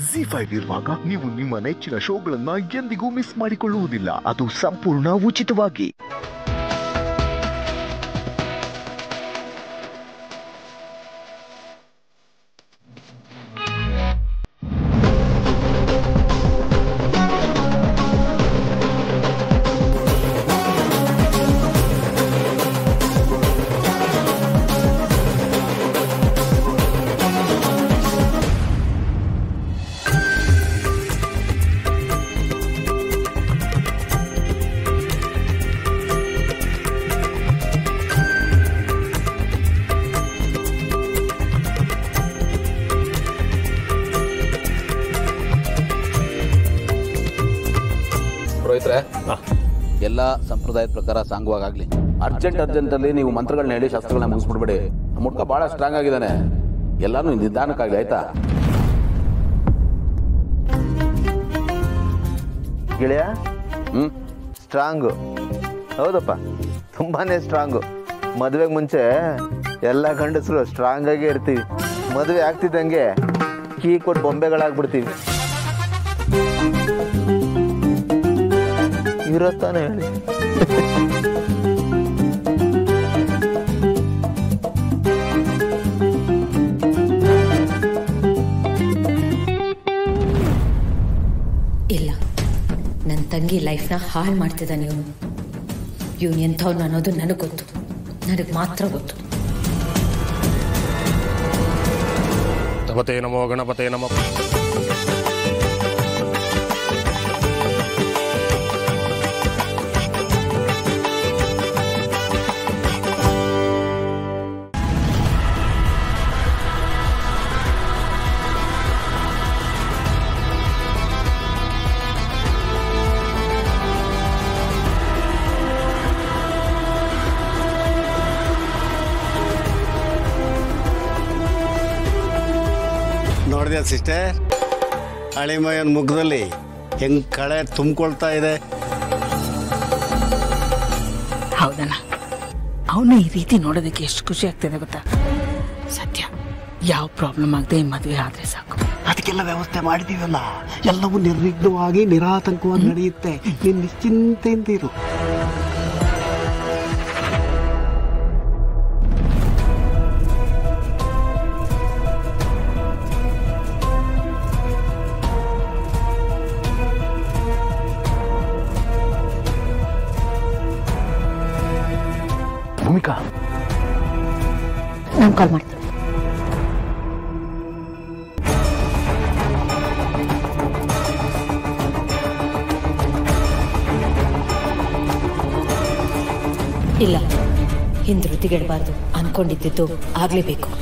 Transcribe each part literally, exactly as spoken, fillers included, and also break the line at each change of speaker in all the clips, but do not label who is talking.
G five ಇರುವಾಗ ನೀವು ನಿಮ್ಮ ನೆಚ್ಚಿನ ಶೋಗಳನ್ನ ಎಂದಿಗೂ ಮಿಸ್ ಮಾಡಿಕೊಳ್ಳುವುದಿಲ್ಲ, ಅದು ಸಂಪೂರ್ಣ ಉಚಿತವಾಗಿ.
ಎಲ್ಲ ಸಂಪ್ರದಾಯದ ಪ್ರಕಾರ ಸಾಂಗವಾಗಲಿ. ಅರ್ಜೆಂಟ್ ಅರ್ಜೆಂಟ್ ಅಲ್ಲಿ ನೀವು ಮಂತ್ರಗಳನ್ನ ಹೇಳಿ ಶಾಸ್ತ್ರಗಳನ್ನ ಮುಗಿಸ್ಬಿಡ್ಬೇಡಿ. ಮುಡ್ಕ ಬಹಳ ಸ್ಟ್ರಾಂಗ್ ಆಗಿದ್ದಾನೆ, ಎಲ್ಲಾನು ನಿಧಾನಕ್ಕಾಗಲಿ ಆಯ್ತಾ?
ಗೆಳೆಯ ಹ್ಮ್ ಸ್ಟ್ರಾಂಗು ಹೌದಪ್ಪ, ತುಂಬಾನೇ ಸ್ಟ್ರಾಂಗು. ಮದುವೆಗೆ ಮುಂಚೆ ಎಲ್ಲ ಗಂಡಸರು ಸ್ಟ್ರಾಂಗ್ ಆಗೇ ಇರ್ತೀವಿ. ಮದುವೆ ಆಗ್ತಿದ್ದಂಗೆ ಕೀ ಕೊಟ್ಟು ಬೊಂಬೆಗಳಾಗ್ಬಿಡ್ತೀವಿ. ಇರತ್ತಾನೆ ಹೇಳಿ.
ಇಲ್ಲ, ನನ್ನ ತಂಗಿ ಲೈಫ್ನ ಹಾಳು ಮಾಡ್ತಿದ್ದಾನೆ ಇವನು. ಇವನು ಎಂಥವ್ನು ಅನ್ನೋದು ನನಗೆ ಗೊತ್ತು, ನನಗೆ ಮಾತ್ರ ಗೊತ್ತು.
ಗಣಪತೇ ನಮೋ ಗಣಪತೇ ನಮೋ.
ನೋಡಿದ್ಯಾ ಸಿಸ್ಟರ್, ಅಳಿಮಯ್ಯನ ಮುಖದಲ್ಲಿ ಹೆಂಗ್ ಕಳೆ ತುಂಬಿಕೊಳ್ತಾ ಇದೆ.
ಹೌದಣ್ಣ, ಅವನು ಈ ರೀತಿ ನೋಡೋದಕ್ಕೆ ಎಷ್ಟು ಖುಷಿ ಆಗ್ತಿದೆ ಗೊತ್ತಾ? ಸತ್ಯ, ಯಾವ ಪ್ರಾಬ್ಲಮ್ ಆಗದೆ ಮದುವೆ ಆದ್ರೆ ಸಾಕು.
ಅದಕ್ಕೆಲ್ಲ ವ್ಯವಸ್ಥೆ ಮಾಡಿದೀವಲ್ಲ, ಎಲ್ಲವೂ ನಿರ್ವಿಘ್ನವಾಗಿ ನಿರಾತಂಕವಾಗಿ ನಡೆಯುತ್ತೆ. ನೀನು ನಿಶ್ಚಿಂತೆಯಿಂದ ಇರು.
ಭೂಮಿಕಾ,
ನಾನು ಕಾಲ್ ಮಾಡ್ತೀನಿ. ಇಲ್ಲ, ಹಿಂದಿರುತಿಗೆಡಬಾರ್ದು. ಅನ್ಕೊಂಡಿದ್ದು ಆಗ್ಲೇಬೇಕು.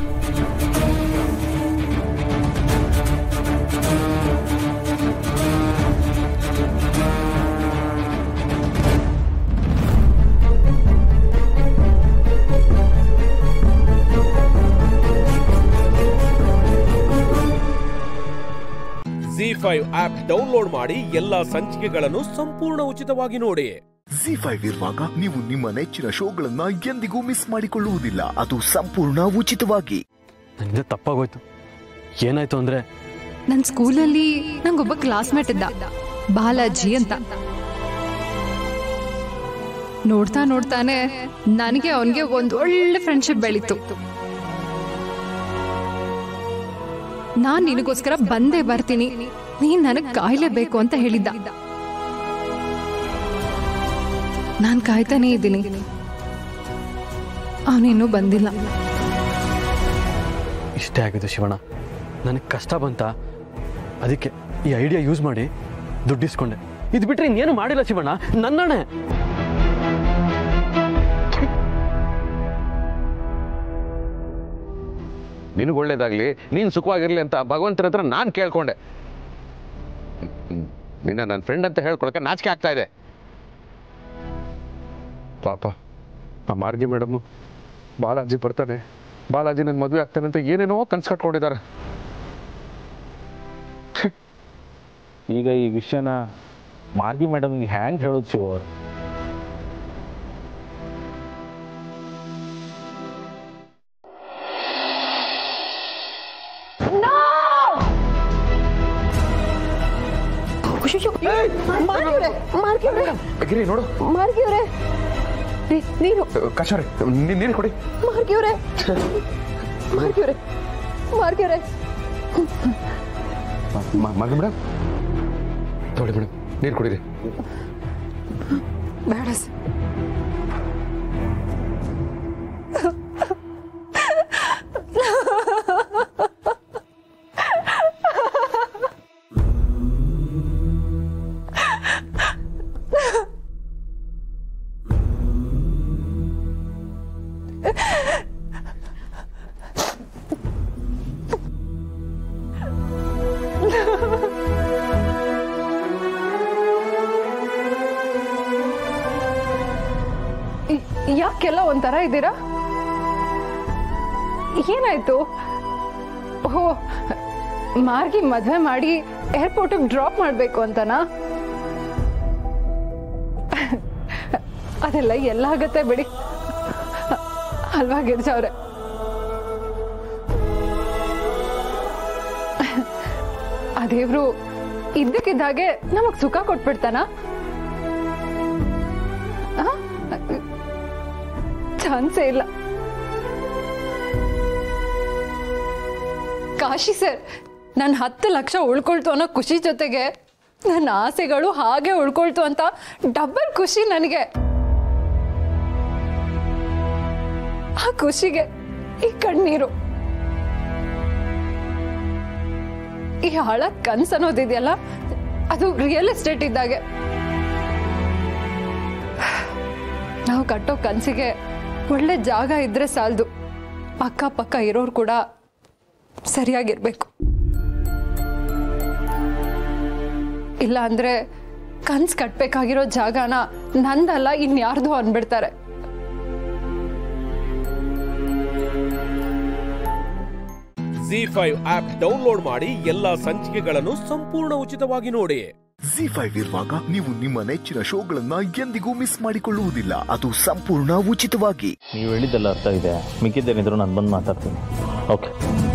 ಜಿ ಫೈವ್ ಆಪ್ ಡೌನ್ಲೋಡ್ ಮಾಡಿ ಎಲ್ಲಾ ಸಂಚಿಕೆಗಳನ್ನು ಸಂಪೂರ್ಣ ಉಚಿತವಾಗಿ ನೋಡಿ.
ಜಿ ಫೈವ್ ಇರುವಾಗ ನೀವು ನಿಮ್ಮ ನೆಚ್ಚಿನ ಶೋಗಳನ್ನ ಎಂದಿಗೂ ಮಿಸ್ ಮಾಡಿಕೊಳ್ಳುವುದಿಲ್ಲ, ಅದು ಸಂಪೂರ್ಣ ಉಚಿತವಾಗಿ.
ನನಗೆ ತಪ್ಪಾಗೋಯ್ತು. ಏನಾಯ್ತು ಅಂದ್ರೆ,
ನನ್ನ ಸ್ಕೂಲಲ್ಲಿ ನಂಗೊಬ್ಬ ಕ್ಲಾಸ್ಮೇಟ್ ಇದ್ದ, ಬಾಲಾಜಿ ಅಂತ. ನೋಡ್ತಾ ನೋಡ್ತಾನೆ ನನಗೆ ಅವನಿಗೆ ಒಂದು ಒಳ್ಳೆ ಫ್ರೆಂಡ್ಶಿಪ್ ಬೆಳೀತು. ನಾನ್ ನಿನಗೋಸ್ಕರ ಬಂದೇ ಬರ್ತೀನಿ, ನೀನ್ ನನಗ್ ಕಾಯ್ಲೇಬೇಕು ಅಂತ ಹೇಳಿದ್ದ. ನಾನ್ ಕಾಯ್ತಾನೇ ಇದ್ದೀನಿ, ಅವನೇನು ಬಂದಿಲ್ಲ.
ಇಷ್ಟೇ ಆಗಿದೆ ಶಿವಣ್ಣ. ನನಗೆ ಕಷ್ಟ ಬಂತ, ಅದಕ್ಕೆ ಈ ಐಡಿಯಾ ಯೂಸ್ ಮಾಡಿ ದುಡ್ಡಿಸ್ಕೊಂಡೆ. ಇದು ಬಿಟ್ರೆ ಇನ್ನೇನು ಮಾಡಿಲ್ಲ ಶಿವಣ್ಣ, ನನ್ನಣೆ.
ನಿನಗೆ ಒಳ್ಳೇದಾಗ್ಲಿ, ನೀನು ಸುಖವಾಗಿರ್ಲಿ ಅಂತ ಭಗವಂತನ ಹತ್ರ ನಾನು ಕೇಳ್ಕೊಂಡೆ. ನಿನ್ನ ನನ್ನ ಫ್ರೆಂಡ್ ಅಂತ ಹೇಳ್ಕೊಳಕ್ಕೆ ನಾಚಿಕೆ ಆಗ್ತಾ ಇದೆ. ಪಾಪ ಆ ಮಾರ್ಗಿ ಮೇಡಮು ಬಾಲಾಜಿ ಬರ್ತಾನೆ, ಬಾಲಾಜಿ ನನ್ನ ಮದುವೆ ಆಗ್ತಾನೆ ಅಂತ ಏನೇನೋ ಕನ್ಸು ಕಟ್ಕೊಂಡಿದ್ದಾರೆ.
ಈಗ ಈ ವಿಷಯನ ಮಾರ್ಗಿ ಮೇಡಮ್ಗೆ ಹ್ಯಾಂಗೆ ಹೇಳೋದು ಶಿವ?
ಗಿರಿ ನೋಡು
ಮಾರ್ಗಿವ್ರೆ ನೀರು
ಕಶಾರೆ ನೀರು ಕೊಡಿ
ಮಾರ್ಗಿವ್ರೆ ಮಾರ್ಗಿವ್ರೆ ಮಾರ್ಗಿವ್ರೆ
ಮಾರ್ಗಿ ಮೇಡಮ್ ತೊಗೊಳ್ಳಿ ಮೇಡಮ್ ನೀರು ಕುಡೀರಿ
ಬೇಡ ಸರ್ ಯಾಕೆಲ್ಲ ಒಂಥರ ಇದ್ದೀರಾ? ಏನಾಯ್ತು? ಓಹೋ, ಮಾರ್ಗಿ ಮದ್ವೆ ಮಾಡಿ ಏರ್ಪೋರ್ಟ್ ಡ್ರಾಪ್ ಮಾಡ್ಬೇಕು ಅಂತನಾ? ಅದೆಲ್ಲ ಎಲ್ಲ ಆಗತ್ತೆ ಬಿಡಿ ಅಲ್ವಾ ಗಿರ್ಜಾ ಅವ್ರೆ? ಆ ದೇವ್ರು ಇದ್ದಕ್ಕಿದ್ದಾಗೆ ನಮಗ್ ಸುಖ ಕೊಟ್ಬಿಡ್ತಾನ? ಚಾನ್ಸೇ ಇಲ್ಲ. ಕಾಶಿ ಸರ್, ನನ್ನ ಹತ್ತು ಲಕ್ಷ ಉಳ್ಕೊಳ್ತು ಅನ್ನೋ ಖುಷಿ ಜೊತೆಗೆ ನನ್ನ ಆಸೆಗಳು ಹಾಗೆ ಉಳ್ಕೊಳ್ತು ಅಂತ ಡಬಲ್ ಖುಷಿ ನನಗೆ. ಆ ಖುಷಿಗೆ ಈ ಕಣ್ಣೀರು. ಈ ಹಳ ಕನ್ಸು ಅನ್ನೋದಿದೆಯಲ್ಲ, ಅದು ರಿಯಲ್ ಎಸ್ಟೇಟ್ ಇದ್ದಾಗೆ. ನಾವು ಕಟ್ಟೋ ಕನ್ಸಿಗೆ ಒಳ್ಳೆ ಜಾಗ ಇದ್ರೆ ಸಾಲದು, ಅಕ್ಕಪಕ್ಕ ಇರೋರು ಕೂಡ ಸರಿಯಾಗಿರ್ಬೇಕು. ಇಲ್ಲ ಅಂದ್ರೆ ಕನ್ಸ್ ಕಟ್ಬೇಕಾಗಿರೋ ಜಾಗನ ನಂದಲ್ಲ ಇನ್ಯಾರ್ದು ಅನ್ಬಿಡ್ತಾರೆ.
ಜಿ ಫೈವ್ ಆಪ್ ಡೌನ್ಲೋಡ್ ಮಾಡಿ ಎಲ್ಲಾ ಸಂಚಿಕೆಗಳನ್ನು ಸಂಪೂರ್ಣ ಉಚಿತವಾಗಿ ನೋಡಿ.
ಜಿ ಫೈವ್ ಇರುವಾಗ ನೀವು ನಿಮ್ಮ ನೆಚ್ಚಿನ ಶೋಗಳನ್ನ ಎಂದಿಗೂ ಮಿಸ್ ಮಾಡಿಕೊಳ್ಳುವುದಿಲ್ಲ, ಅದು ಸಂಪೂರ್ಣ ಉಚಿತವಾಗಿ.
ನೀವು ಹೇಳಿದ್ದೆಲ್ಲ ಅರ್ಥ ಇದೆ, ಮಿಕ್ಕಿದ್ದೇನಿದ್ರು ನಾನು ಬಂದು ಮಾತಾಡ್ತೀನಿ. ಓಕೆ.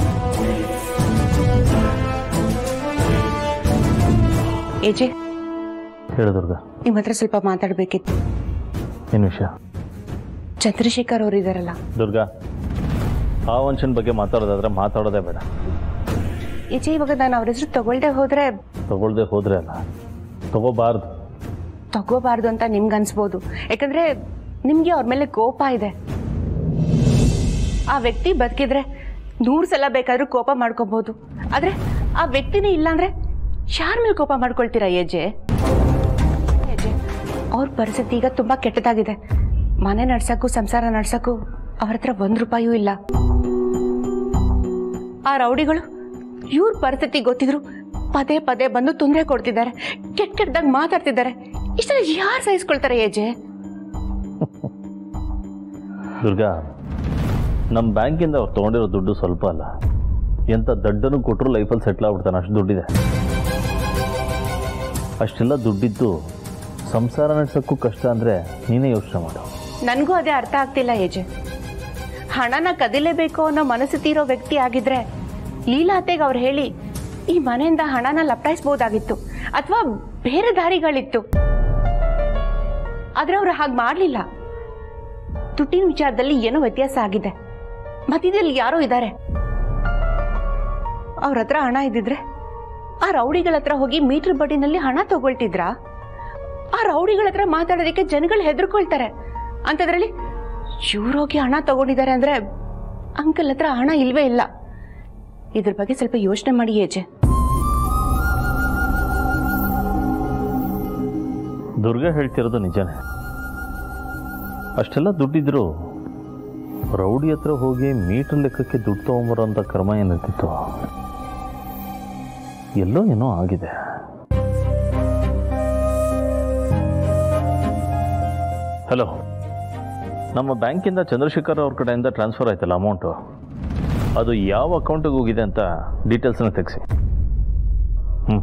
ಏಜೆ,
ಹೇಳು ದುರ್ಗಾ.
ನಿಮ್ಮ ಹತ್ರ ಸ್ವಲ್ಪ ಮಾತಾಡಬೇಕಿತ್ತು.
ಏನು ವಿಷಯ?
ಚಂದ್ರಶೇಖರ್ ಅವರು ಇದಾರಲ್ಲ.
ದುರ್ಗಾ, ಆ ವಂಶನ್ ಬಗ್ಗೆ ಮಾತಾಡೋದಾದ್ರೆ ಮಾತಾಡೋದೇ ಬೇಡ.
ಏಜೆ, ಇವಾಗ ನಾನು ಅವ್ರ ಹೆಸರು ತಗೊಳ್ದೆ ಹೋದ್ರೆ
ತಗೊಳ್ದೆ ಹೋದ್ರೆ ಅಲ್ಲ, ತಗೋಬಾರ್ದು.
ತಗೋಬಾರ್ದು ಅಂತ ನಿಮ್ಗೆ ಅನ್ಸ್ಬೋದು, ಯಾಕಂದ್ರೆ ನಿಮ್ಗೆ ಅವ್ರ ಮೇಲೆ ಕೋಪ ಇದೆ. ಆ ವ್ಯಕ್ತಿ ಬದುಕಿದ್ರೆ ನೂರು ಸಲ ಬೇಕಾದ್ರೂ ಕೋಪ ಮಾಡ್ಕೋಬಹುದು, ಆದ್ರೆ ಆ ವ್ಯಕ್ತಿನೇ ಇಲ್ಲ ಅಂದ್ರೆ ಯಾರ ಮೇಲೆ ಕೋಪ ಮಾಡ್ಕೊಳ್ತೀರಾ ಏಜೆ? ಏಜೆ, ಅವ್ರ ಪರಿಸ್ಥಿತಿ ಈಗ ತುಂಬಾ ಕೆಟ್ಟದಾಗಿದೆ. ಮನೆ ನಡ್ಸಕ್ಕೂ ಸಂಸಾರ ನಡ್ಸಕ್ಕೂ ಅವ್ರ ಹತ್ರ ಒಂದ್ ರೂಪಾಯೂ ಇಲ್ಲ. ಆ ರೌಡಿಗಳು ಇವ್ರ ಪರಿಸ್ಥಿತಿ ಗೊತ್ತಿದ್ರು ಪದೇ ಪದೇ ಬಂದು ತೊಂದರೆ ಕೊಡ್ತಿದ್ದಾರೆ, ಕೆಟ್ಟ ಕೆಟ್ಟದಾಗ ಮಾತಾಡ್ತಿದ್ದಾರೆ. ಇಷ್ಟೆಲ್ಲ ಯಾರು ಸಹಿಸ್ಕೊಳ್ತಾರೆ ಏಜೆ?
ದುರ್ಗಾ, ನಮ್ಮ ಬ್ಯಾಂಕಿಂದ ಅವ್ರು ತೊಗೊಂಡಿರೋ ದುಡ್ಡು ಸ್ವಲ್ಪ ಅಲ್ಲ, ಎಂಥ ದಡ್ಡನು ಕೊಟ್ಟರು ಲೈಫಲ್ಲಿ ಸೆಟ್ಲ್ ಆಗ್ಬಿಡ್ತಾನೆ, ಅಷ್ಟು ದುಡ್ಡಿದೆ. ಅಷ್ಟೆಲ್ಲ ದುಡ್ಡಿದ್ದು ಸಂಸಾರ ನಡೆಸೋಕ್ಕೂ ಕಷ್ಟ ಅಂದರೆ ನೀನೇ ಯೋಚನೆ ಮಾಡು.
ನನಗೂ ಅದೇ ಅರ್ಥ ಆಗ್ತಿಲ್ಲ ಏಜೆ. ಹಣನ ಕದಿಲೇಬೇಕು ಅನ್ನೋ ಮನಸ್ಥಿತಿ ಇರೋ ವ್ಯಕ್ತಿ ಆಗಿದ್ರೆ ಲೀಲಾತೆಗೆ ಅವ್ರು ಹೇಳಿ ಈ ಮನೆಯಿಂದ ಹಣನ ಲಪ್ಟಾಯಿಸಬಹುದಾಗಿತ್ತು, ಅಥವಾ ಬೇರೆ ದಾರಿಗಳಿತ್ತು. ಆದ್ರೆ ಅವ್ರು ಹಾಗೆ ಮಾಡಲಿಲ್ಲ. ದುಡ್ಡಿನ ವಿಚಾರದಲ್ಲಿ ಏನೋ ವ್ಯತ್ಯಾಸ ಆಗಿದೆ. ಮಧ್ಯದಲ್ಲಿ ಯಾರೋ ಇದ್ದಾರೆ. ಅವ್ರ ಹತ್ರ ಹಣ ಇದ್ದಿದ್ರೆ ಆ ರೌಡಿಗಳ ಹತ್ರ ಹೋಗಿ ಮೀಟರ್ ಬಡ್ಡಿನಲ್ಲಿ ಹಣ ತಗೊಳ್ತಿದ್ರ? ಆ ರೌಡಿಗಳ ಹತ್ರ ಮಾತಾಡೋದಕ್ಕೆ ಜನಗಳು ಹೆದರ್ಕೊಳ್ತಾರೆ. ಅಂತದ್ರಲ್ಲಿ ಇವ್ರೋಗಿ ಹಣ ತಗೊಂಡಿದ್ದಾರೆ ಅಂದ್ರೆ ಅಂಕಲ್ ಹತ್ರ ಹಣ ಇಲ್ವೇ ಇಲ್ಲ. ಇದ್ರ ಬಗ್ಗೆ ಸ್ವಲ್ಪ ಯೋಚನೆ ಮಾಡಿ ಏಜೆ.
ದುರ್ಗಾ ಹೇಳ್ತಿರೋದು ನಿಜನೇ. ಅಷ್ಟೆಲ್ಲ ದುಡ್ಡಿದ್ರು ರೌಡಿ ಹತ್ರ ಹೋಗಿ ಮೀಟರ್ ಲೆಕ್ಕಕ್ಕೆ ದುಡ್ಡು ತಗೊಂಬರೋಂಥ ಕ್ರಮ ಏನಿರ್ತಿತ್ತು, ಎಲ್ಲೋ ಏನೋ ಆಗಿದೆ. ಹಲೋ, ನಮ್ಮ ಬ್ಯಾಂಕಿಂದ ಚಂದ್ರಶೇಖರ್ ಅವ್ರ ಕಡೆಯಿಂದ ಟ್ರಾನ್ಸ್ಫರ್ ಆಯ್ತಲ್ಲ ಅಮೌಂಟು, ಅದು ಯಾವ ಅಕೌಂಟಿಗೆ ಹೋಗಿದೆ ಅಂತ ಡೀಟೇಲ್ಸ್ನ ತೆಗೆಸಿ. ಹ್ಞೂ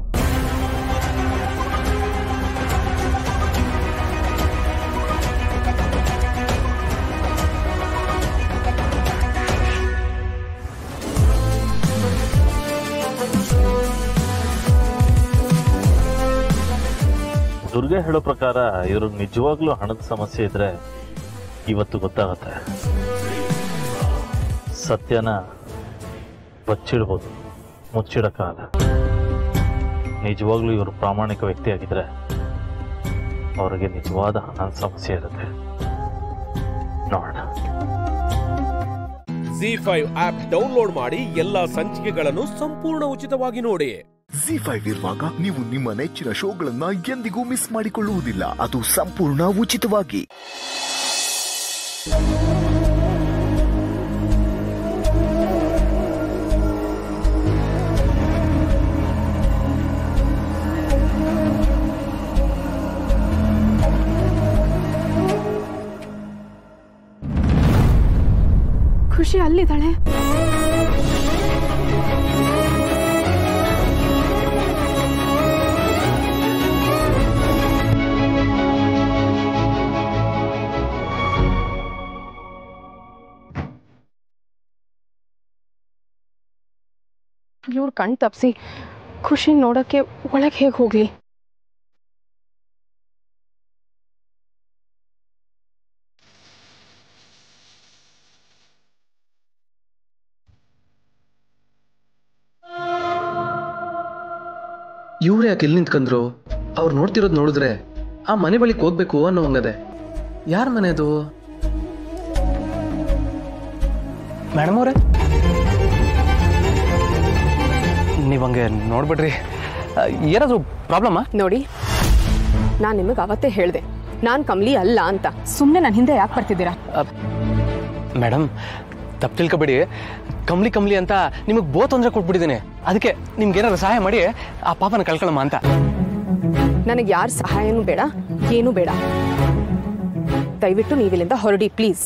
ದುರ್ಗೆ ಹೇಳೋ ಪ್ರಕಾರ ಇವ್ರಿಗೆ ನಿಜವಾಗ್ಲೂ ಹಣದ ಸಮಸ್ಯೆ ಇದ್ರೆ ಇವತ್ತು ಗೊತ್ತಾಗುತ್ತೆ. ಸತ್ಯನ ಬಚ್ಚಿಡ್ಬೋದು, ಮುಚ್ಚಿಡಕ್ಕಾಗಲ್ಲ. ನಿಜವಾಗ್ಲೂ ಇವರು ಪ್ರಾಮಾಣಿಕ ವ್ಯಕ್ತಿ ಆಗಿದ್ರೆ ಅವರಿಗೆ ನಿಜವಾದ ಹಣದ ಸಮಸ್ಯೆ ಇರುತ್ತೆ. ನೋಡೋಣ.
ಜಿ ಫೈವ್ ಆಪ್ ಡೌನ್ಲೋಡ್ ಮಾಡಿ ಎಲ್ಲಾ ಸಂಚಿಕೆಗಳನ್ನು ಸಂಪೂರ್ಣ ಉಚಿತವಾಗಿ ನೋಡಿ.
ಜಿ ಫೈವ್ ಇರುವಾಗ ನೀವು ನಿಮ್ಮ ನೆಚ್ಚಿನ ಶೋಗಳನ್ನ ಎಂದಿಗೂ ಮಿಸ್ ಮಾಡಿಕೊಳ್ಳುವುದಿಲ್ಲ, ಅದು ಸಂಪೂರ್ಣ ಉಚಿತವಾಗಿ.
ಖುಷಿ ಅಲ್ಲಿದ್ದಾಳೆ. ಇವ್ರು ಕಣ್ ತಪ್ಸಿ ಖುಷಿ ನೋಡಕ್ಕೆ ಒಳಗೆ ಹೇಗೆ ಹೋಗ್ಲಿ?
ಇವ್ರು ಯಾಕೆ ಇಲ್ಲಿ ನಿಂತ್ಕೊಂಡ್ರು? ಅವ್ರು ನೋಡ್ತಿರೋದು ನೋಡಿದ್ರೆ ಆ ಮನೆ ಬಳಿಗೆ ಹೋಗ್ಬೇಕು ಅನ್ನೋ ಹಂಗದೆ. ಯಾರ ಮನೆ ಅದು? ಮೇಡಮ್ ಅವರೇ, ನೀವು ಹಂಗೆ ನೋಡ್ಬಿಡ್ರಿ. ಏನಾದರೂ ಪ್ರಾಬ್ಲಮ್ಮಾ?
ನೋಡಿ, ನಾನು ನಿಮಗೆ ಅವತ್ತೇ ಹೇಳಿದೆ ನಾನು ಕಮಲಿ ಅಲ್ಲ ಅಂತ. ಸುಮ್ಮನೆ ನನ್ನ ಹಿಂದೆ ಯಾಕೆ ಬರ್ತಿದ್ದೀರಾ?
ಮೇಡಮ್, ತಪ್ಪು ತಿಳ್ಕೊಬೇಡಿ. ಕಮ್ಲಿ ಕಮ್ಲಿ ಅಂತ ನಿಮಗೆ ಬಹು ತೊಂದರೆ ಕೊಟ್ಬಿಟ್ಟಿದ್ದೀನಿ. ಅದಕ್ಕೆ ನಿಮ್ಗೆ ಏನಾದ್ರು ಸಹಾಯ ಮಾಡಿ ಆ ಪಾಪನ ಕಳ್ಕೊಳ್ಳಮ್ಮ ಅಂತ.
ನನಗೆ ಯಾರ ಸಹಾಯನೂ ಬೇಡ, ಏನೂ ಬೇಡ. ದಯವಿಟ್ಟು ನೀವಿಲ್ಲಿಂದ ಹೊರಡಿ ಪ್ಲೀಸ್.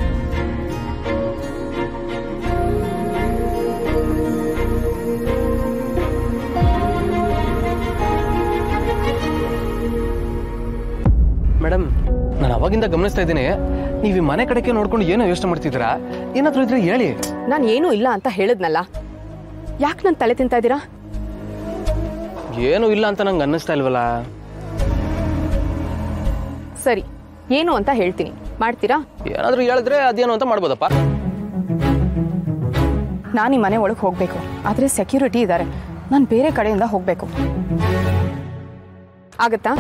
ಮೇಡಮ್, ನಾನು ಅವಾಗಿಂದ ಗಮನಿಸ್ತಾ ಇದ್ದೀನಿ, ನೀವು ಈ ಮನೆ ಕಡೆಗೆ ನೋಡ್ಕೊಂಡು ಏನೋ ಯೋಚನೆ ಮಾಡ್ತಿದ್ದೀರಾ. ಏನಾದರೂ ಇದ್ರೆ ಹೇಳಿ.
ನಾನು ಏನೂ ಇಲ್ಲ ಅಂತ ಹೇಳಿದ್ನಲ್ಲ, ಯಾಕೆ ನಾನು ತಲೆ ತಿಂತಾ ಇದ್ದೀರಾ?
ಏನೂ ಇಲ್ಲ ಅಂತ ನಂಗೆ ಅನ್ನಿಸ್ತಾ ಇಲ್ವಲ್ಲ.
ಸರಿ, ಏನು ಅಂತ ಹೇಳ್ತೀನಿ, ಮಾಡ್ತೀರಾ?
ಏನಾದರೂ ಹೇಳಿದ್ರೆ ಅದೇನು ಅಂತ ಮಾಡ್ಬೋದಪ್ಪ.
ನಾನು ಈ ಮನೆ ಒಳಗೆ ಹೋಗಬೇಕು, ಆದರೆ ಸೆಕ್ಯೂರಿಟಿ ಇದ್ದಾರೆ. ನಾನು ಬೇರೆ ಕಡೆಯಿಂದ ಹೋಗಬೇಕು. ಆಗತ್ತಾ?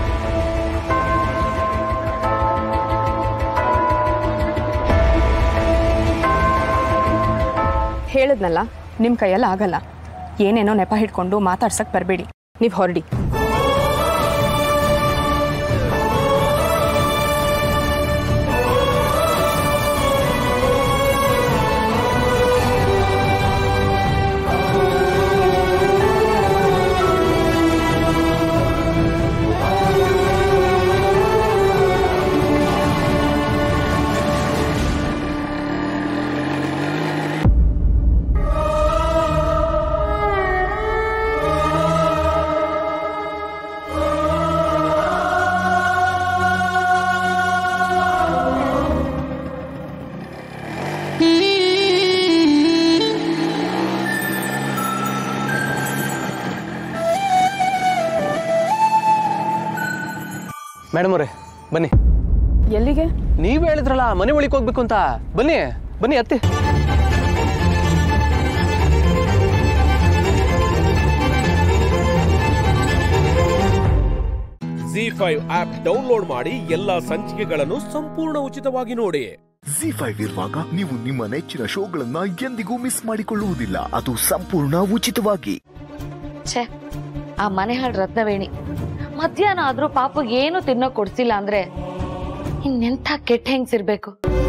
ಹೇಳಿದ್ನಲ್ಲ, ನಿಮ್ಮ ಕೈಯಲ್ಲ ಆಗಲ್ಲ. ಏನೇನೋ ನೆಪ ಹಿಡ್ಕೊಂಡು ಮಾತಾಡ್ಸಕ್ ಬರಬೇಡಿ. ನೀವು ಹೊರಡಿ.
ಮೇಡಮ್ ಅವರೇ, ಬನ್ನಿ.
ಎಲ್ಲಿಗೆ?
ನೀವು ಹೇಳಿದ್ರಲ್ಲ ಮನೆ ಒಳಗೆ ಹೋಗ್ಬೇಕು ಅಂತ. ಬನ್ನಿ ಬನ್ನಿ, ಅತ್ತಿ.
ಜಿ ಫೈವ್ ಆಪ್ ಡೌನ್ಲೋಡ್ ಮಾಡಿ ಎಲ್ಲಾ ಸಂಚಿಕೆಗಳನ್ನು ಸಂಪೂರ್ಣ ಉಚಿತವಾಗಿ ನೋಡಿ.
ಜಿ ಫೈವ್ ಇರುವಾಗ ನೀವು ನಿಮ್ಮ ನೆಚ್ಚಿನ ಶೋಗಳನ್ನ ಎಂದಿಗೂ ಮಿಸ್ ಮಾಡಿಕೊಳ್ಳುವುದಿಲ್ಲ, ಅದು ಸಂಪೂರ್ಣ ಉಚಿತವಾಗಿ.
ಛೇ, ಆ ಮನೆ ಹಾಳು ರತ್ನವೇಣಿ ಮಧ್ಯಾಹ್ನ ಆದ್ರೂ ಪಾಪ ಏನು ತಿನ್ನೋ ಕೊಡ್ಸಿಲ್ಲ ಅಂದ್ರೆ ಇನ್ನೆಂಥ ಕೆಟ್ಟ ಹೆಂಗ್ಸಿರ್ಬೇಕು.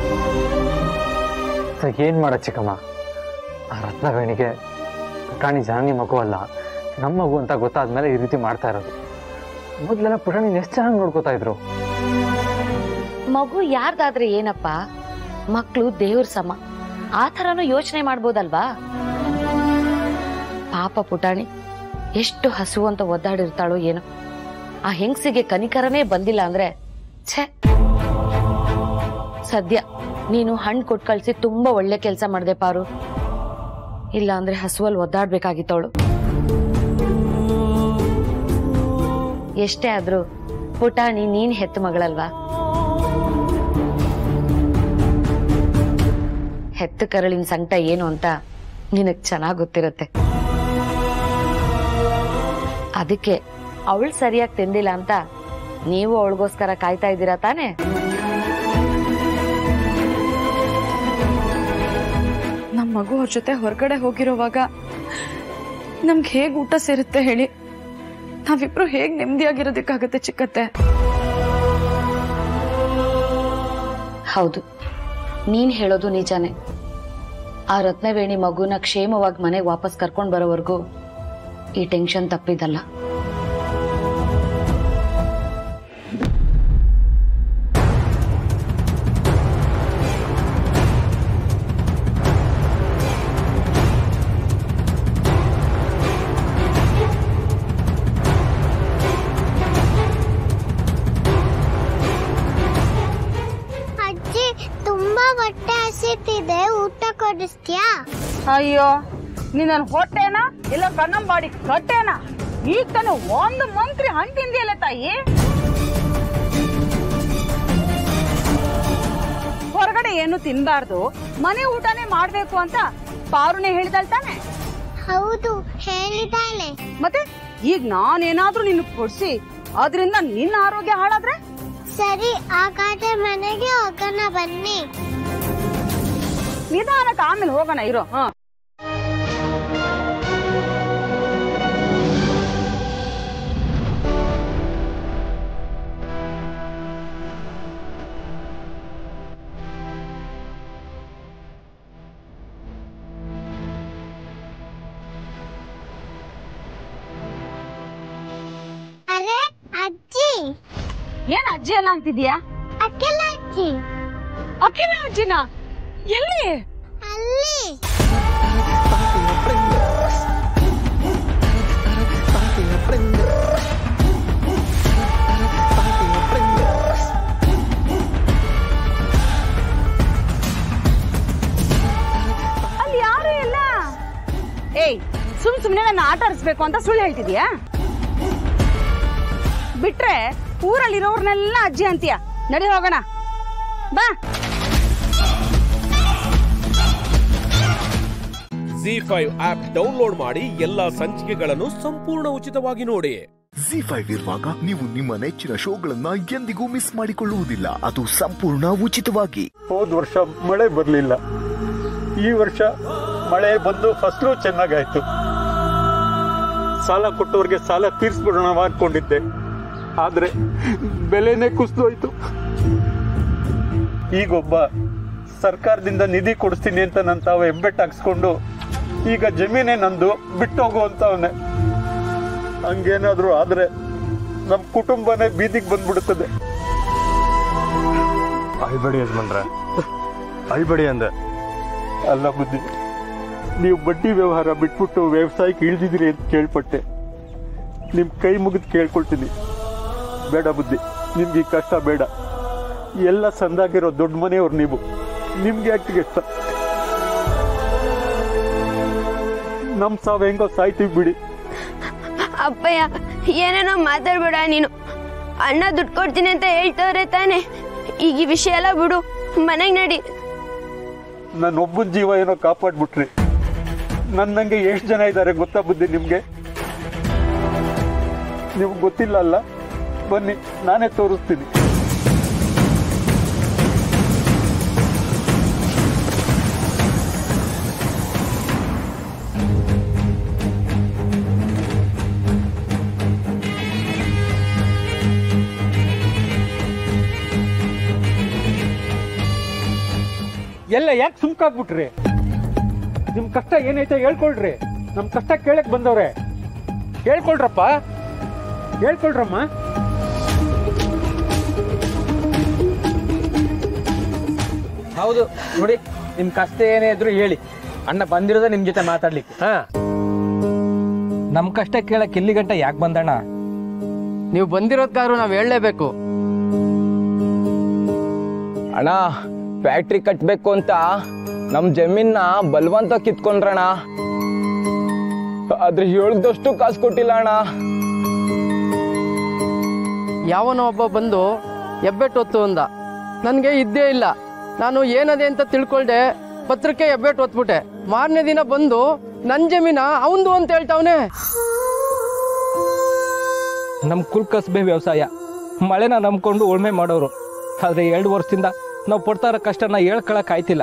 ಏನ್ ಮಾಡ ಚಿಕ್ಕಮ್ಮ, ಆ ರತ್ನವೇಣಿಗೆ ಪುಟಾಣಿ ಜಾನಿ ಮಗು ಅಲ್ಲ, ನಮ್ಮ ಮಗು ಅಂತ ಗೊತ್ತಾದ್ಮೇಲೆ ಈ ರೀತಿ ಮಾಡ್ತಾ ಇರೋದು. ಮೊದ್ಲೆಲ್ಲ ಪುಟಾಣಿ ಎಷ್ಟು ಚೆನ್ನಾಗಿ ನೋಡ್ಕೋತಾ ಇದ್ರು.
ಮಗು ಯಾರ್ದಾದ್ರೆ ಏನಪ್ಪ, ಮಕ್ಳು ದೇವ್ರ ಸಮ, ಆ ಥರನೂ ಯೋಚನೆ ಮಾಡ್ಬೋದಲ್ವಾ? ಪಾಪ ಪುಟಾಣಿ ಎಷ್ಟು ಹಸು ಅಂತ ಒದ್ದಾಡಿರ್ತಾಳೋ ಏನೋ. ಆ ಹೆಂಗ್ಸಿಗೆ ಕನಿಕರನೇ ಬಂದಿಲ್ಲ ಅಂದ್ರೆ ಛೇ. ಸದ್ಯ ನೀನು ಹಣ್ಣು ಕೊಟ್ಟು ಕಳ್ಸಿ ತುಂಬಾ ಒಳ್ಳೆ ಕೆಲಸ ಮಾಡ್ದೆ ಪಾರು. ಇಲ್ಲ ಅಂದ್ರೆ ಹಸುವಲ್ಲಿ ಒದ್ದಾಡ್ಬೇಕಾಗಿತ್ತವಳು. ಎಷ್ಟೇ ಆದ್ರೂ ಪುಟಾಣಿ ನೀನ್ ಹೆತ್ತ ಮಗಳಲ್ವಾ? ಹೆತ್ತ ಕರಳಿನ ಸಂಕಟ ಏನು ಅಂತ ನಿನಗ್ ಚೆನ್ನಾಗ್ ಗೊತ್ತಿರುತ್ತೆ. ಅದಕ್ಕೆ ಅವಳು ಸರಿಯಾಗಿ ತಿಂದಿಲ್ಲ ಅಂತ ನೀವು ಅವಳಿಗೋಸ್ಕರ ಕಾಯ್ತಾ ಇದ್ದೀರಾ ತಾನೆ?
ನಮ್ಮ ಮಗು ಅವ್ರ ಜೊತೆ ಹೊರಗಡೆ ಹೋಗಿರೋವಾಗ ನಮ್ಗೆ ಹೇಗ್ ಊಟ ಸೇರುತ್ತೆ ಹೇಳಿ? ನಾವಿಬ್ರು ಹೇಗ್ ನೆಮ್ಮದಿಯಾಗಿರೋದಕ್ಕಾಗತ್ತೆ ಚಿಕ್ಕತ್ತೆ?
ಹೌದು, ನೀನ್ ಹೇಳೋದು ನಿಜಾನೇ. ಆ ರತ್ನವೇಣಿ ಮಗುನ ಕ್ಷೇಮವಾಗಿ ಮನೆಗೆ ವಾಪಸ್ ಕರ್ಕೊಂಡ್ ಬರೋವರೆಗೂ ಈ ಟೆನ್ಷನ್ ತಪ್ಪಿದಲ್ಲ.
ಊಟ ಕೊಡಿಸ್ತೀಯಾ?
ಅಯ್ಯೋ, ನೀನ್ ನನ್ ಹೊಟ್ಟೆನಾ ಇಲ್ಲ ಕನ್ನಂಬಾಡಿ ಕಟ್ಟೆನಾ? ಈಗ ತಾನು ಒಂದು ಮಂತ್ರಿ ಹಣ್ಣು ತಿಂದಿಯಲ್ಲ ತಾಯಿ. ಹೊರಗಡೆ ಏನು ತಿನ್ಬಾರ್ದು, ಮನೆ ಊಟನೇ ಮಾಡ್ಬೇಕು ಅಂತ ಪಾರುನೆ ಹೇಳಿದಾಳ್ ತಾನೆ?
ಹೌದು, ಹೇಳಿದಾಳೆ.
ಮತ್ತೆ ಈಗ ನಾನೇನಾದ್ರೂ ನಿನ್ ಕೊಡ್ಸಿ ಅದರಿಂದ ನಿನ್ನ ಆರೋಗ್ಯ ಹಾಳಾದ್ರೆ?
ಸರಿ, ಹಾಗಾದ್ರೆ ಮನೆಗೆ ಹೋಗೋಣ ಬನ್ನಿ.
ನಿಧಾನಕ್ಕೆ ಆಮೇಲೆ ಹೋಗೋಣ ಇರೋ. ಹ
ಅರೆ ಅಜ್ಜಿ.
ಏನ್ ಅಜ್ಜಿ ಎಲ್ಲ ಅಂತಿದ್ಯಾ?
ಅಖಿಲ ಅಜ್ಜಿ.
ಅಖಿಲ ಅಜ್ಜಿನ ಎಲ್ಲಿ?
ಅಲ್ಲಿ.
ಅಲ್ಲಿ ಯಾರು ಇಲ್ಲ. ಏಯ್, ಸುಮ್ ಸುಮ್ನೆ ನನ್ನ ಆಟ ಆಡಿಸ್ಬೇಕು ಅಂತ ಸುಳ್ಳು ಹೇಳ್ತಿದ್ಯಾ? ಬಿಟ್ರೆ ಊರಲ್ಲಿರೋರ್ನೆಲ್ಲ ಅಜ್ಜಿ ಅಂತೀಯ. ನಡಿ ಹೋಗೋಣ ಬಾ.
ಜಿ ಫೈವ್ ಆಪ್ ಡೌನ್ಲೋಡ್ ಮಾಡಿ ಎಲ್ಲಾ ಸಂಚಿಕೆಗಳನ್ನು ಸಂಪೂರ್ಣ ಉಚಿತವಾಗಿ ನೋಡಿ.
ಜಿ ಫೈವ್ ಇರುವಾಗ ನೀವು ನಿಮ್ಮ ನೆಚ್ಚಿನ ಶೋಗಳನ್ನ ಎಂದಿಗೂ ಮಿಸ್ ಮಾಡಿಕೊಳ್ಳುವುದಿಲ್ಲ, ಅದು ಸಂಪೂರ್ಣ ಉಚಿತವಾಗಿ.
ಹೋದ ವರ್ಷ ಮಳೆ ಬರಲಿಲ್ಲ, ಈ ವರ್ಷ ಮಳೆ ಬಂದು ಫಸಲು ಚೆನ್ನಾಗಾಯ್ತು. ಸಾಲ ಕೊಟ್ಟವ್ರಿಗೆ ಸಾಲ ತೀರ್ಸ್ಬಿಡೋಣ ಅನ್ಕೊಂಡಿದ್ದೆ, ಆದ್ರೆ ಬೆಲೆನೇ ಕುಸಿದೋಯ್ತು. ಈಗೊಬ್ಬ ಸರ್ಕಾರದಿಂದ ನಿಧಿ ಕೊಡಿಸ್ತೀನಿ ಅಂತ ನನ್ನ ತಾವು ಹೆಬ್ಬೆಟ್ಟು ಹಾಕ್ಸ್ಕೊಂಡು ಈಗ ಜಮೀನೇ ನಂದು ಬಿಟ್ಟು ಹೋಗುವಂತವನೇ. ಹಂಗೇನಾದ್ರೂ ಆದ್ರೆ ನಮ್ ಕುಟುಂಬನೇ ಬೀದಿಗೆ ಬಂದ್ಬಿಡುತ್ತದೆ.
ಅಳ್ಬೇಡಿ ಯಜಮಾನ್ರ, ಅಳ್ಬೇಡಿ ಅಂದೆ.
ಅಲ್ಲ ಬುದ್ಧಿ, ನೀವು ಬಡ್ಡಿ ವ್ಯವಹಾರ ಬಿಟ್ಬಿಟ್ಟು ವ್ಯವಸಾಯಕ್ಕೆ ಇಳಿದಿದ್ದೀರಿ ಅಂತ ಕೇಳ್ಪಟ್ಟೆ. ನಿಮ್ ಕೈ ಮುಗಿದು ಕೇಳ್ಕೊಳ್ತೀನಿ, ಬೇಡ ಬುದ್ಧಿ, ನಿಮ್ಗೆ ಈ ಕಷ್ಟ ಬೇಡ. ಎಲ್ಲ ಸಂದಾಗಿರೋ ದೊಡ್ಡ ಮನೆಯವ್ರು ನೀವು, ನಿಮ್ಗೆ ಯಾಕೆ ಕಷ್ಟ? ನಮ್ ಸಾವ್ ಹೆಂಗೋ ಸಾಯ್ತೀವಿ ಬಿಡಿ.
ಅಪ್ಪಯ್ಯ, ಏನೇನೋ ಮಾತಾಡ್ಬೇಡ ನೀನು. ಅಣ್ಣ ದುಡ್ಡು ಕೊಡ್ತೀನಿ ಅಂತ ಹೇಳ್ತವ್ರೆ ತಾನೆ. ಈಗ ಈ ವಿಷಯ ಎಲ್ಲ ಬಿಡು, ಮನೆಗೆ ನಡಿ.
ನನ್ನ ಒಬ್ಬನ ಜೀವ ಏನೋ ಕಾಪಾಡ್ಬಿಟ್ರಿ. ನನ್ನಂಗೆ ಎಷ್ಟು ಜನ ಇದ್ದಾರೆ ಗೊತ್ತಾ ಬುದ್ಧಿ ನಿಮ್ಗೆ? ನಿಮ್ಗೆ ಗೊತ್ತಿಲ್ಲ ಅಲ್ಲ? ಬನ್ನಿ, ನಾನೇ ತೋರಿಸ್ತೀನಿ. ಎಲ್ಲ ಯಾಕೆ ಸುಮ್ಕಾಗ್ಬಿಟ್ರಿ? ನಿಮ್ ಕಷ್ಟ ಏನೈತೆ ಹೇಳ್ಕೊಳ್ರಿ. ನಮ್ ಕಷ್ಟ ಕೇಳಕ್ ಬಂದವ್ರೆ, ಹೇಳ್ಕೊಳ್ರಪ್ಪ, ಹೇಳ್ಕೊಳ್ರಮ್ಮ.
ಹೌದು ನೋಡಿ, ನಿಮ್ ಕಷ್ಟ ಏನೇ ಇದ್ರು ಹೇಳಿ. ಅಣ್ಣ ಬಂದಿರೋದ ನಿಮ್ ಜೊತೆ ಮಾತಾಡ್ಲಿಕ್ಕೆ.
ಹಾ, ನಮ್ ಕಷ್ಟ ಕೇಳಕ್ ಇಲ್ಲಿ ಗಂಟ ಯಾಕೆ ಬಂದಣ್ಣ?
ನೀವು ಬಂದಿರೋದ್ಕಾದ್ರೂ ನಾವ್ ಹೇಳಲೇಬೇಕು.
ಅಣ್ಣ, ಫ್ಯಾಕ್ಟ್ರಿ ಕಟ್ಬೇಕು ಅಂತ ನಮ್ ಜಮೀನ್ನ ಬಲವಂತ ಕಿತ್ಕೊಂಡ್ರಣ. ಆದ್ರೆ ಹೇಳ್ದಷ್ಟು ಕಾಸು ಕೊಟ್ಟಿಲ್ಲ ಅಣ್ಣ.
ಯಾವನೋ ಒಬ್ಬ ಬಂದು ಹೆಬ್ಬೆಟ್ಟೊತ್ತು ಅಂದ. ನನಗೆ ಇದ್ದೇ ಇಲ್ಲ. ನಾನು ಏನದೆ ಅಂತ ತಿಳ್ಕೊಳ್ದೆ ಪತ್ರಕ್ಕೆ ಹೆಬ್ಬೆಟ್ಟು ಒತ್ಬಿಟ್ಟೆ. ಮಾರನೇ ದಿನ ಬಂದು ನನ್ನ ಜಮೀನ ಅವಂದು ಅಂತ ಹೇಳ್ತಾವನೆ.
ನಮ್ಮ ಕುಲ್ ಕಸಬೆ ವ್ಯವಸಾಯ, ಮಳೆನ ನಂಬ್ಕೊಂಡು ಉಳ್ಮೆ ಮಾಡೋರು. ಆದರೆ ಎರಡು ವರ್ಷದಿಂದ ನಾವು ಪಡ್ತಾ ಇರೋ ಕಷ್ಟನ ಹೇಳ್ಕೊಳಕ್ ಆಯ್ತಿಲ್ಲ.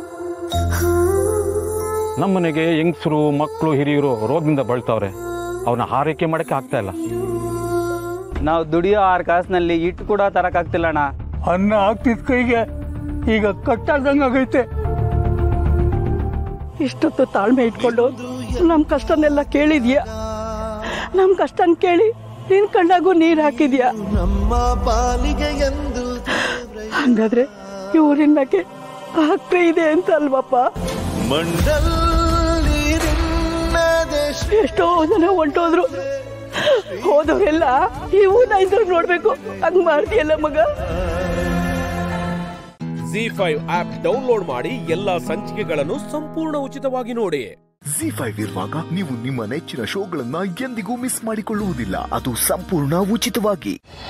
ನಮ್ಮನೆಗೆ ಹೆಂಗಸರು ಮಕ್ಕಳು ಹಿರಿಯರು ರೋಗದಿಂದ ಬಳಲ್ತಾವ್ರೆ. ಅವನ್ನ ಆರೈಕೆ ಮಾಡಕ್ಕೆ ಆಗ್ತಾ ಇಲ್ಲ.
ನಾವು ದುಡಿಯೋ ಆರು ಕಾಸಿನಲ್ಲಿ ಇಟ್ಟು ಕೂಡ ತರಕಾಗ್ತಿಲ್ಲ ಅಣ್ಣ.
ಅನ್ನ ಹಾಕ್ತಿದ್ ಕೈಗೆ ಈಗ ಕಟ್ಟಾದಂಗಾಗೈತೆ.
ಇಷ್ಟೊತ್ತು ತಾಳ್ಮೆ ಇಟ್ಕೊಂಡು ನಮ್ಮ ಕಷ್ಟನೆಲ್ಲ ಕೇಳಿದ್ಯಾ? ನಮ್ಮ ಕಷ್ಟನ ಕೇಳಿ ನಿನ್ ಕಣ್ಣಾಗೂ ನೀರು ಹಾಕಿದ್ಯಾ? ಹಂಗಾದ್ರೆ ಈ ಊರಿನ ಬಗ್ಗೆ ಹಕ್ಕು ಇದೆ ಅಂತ ಅಲ್ವಪ್ಪ? ಎಷ್ಟೋ ಜನ ಹೊಂಟೋದ್ರು, ಹೋದವರೆಲ್ಲ ಈ ಊನ ಇದ್ರು ನೋಡ್ಬೇಕು. ಹಂಗ್ ಮಾಡ್ತೀಯಲ್ಲ ಮಗ.
ಜಿ ಫೈವ್ ಆಪ್ ಡೌನ್ಲೋಡ್ ಮಾಡಿ ಎಲ್ಲಾ ಸಂಚಿಕೆಗಳನ್ನು ಸಂಪೂರ್ಣ ಉಚಿತವಾಗಿ ನೋಡಿ.
ಜಿ ಫೈವ್ ಇರುವಾಗ ನೀವು ನಿಮ್ಮ ನೆಚ್ಚಿನ ಶೋಗಳನ್ನ ಎಂದಿಗೂ ಮಿಸ್ ಮಾಡಿಕೊಳ್ಳುವುದಿಲ್ಲ. ಅದು ಸಂಪೂರ್ಣ ಉಚಿತವಾಗಿ.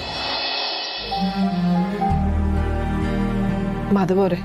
ಮಾಧವರೇ,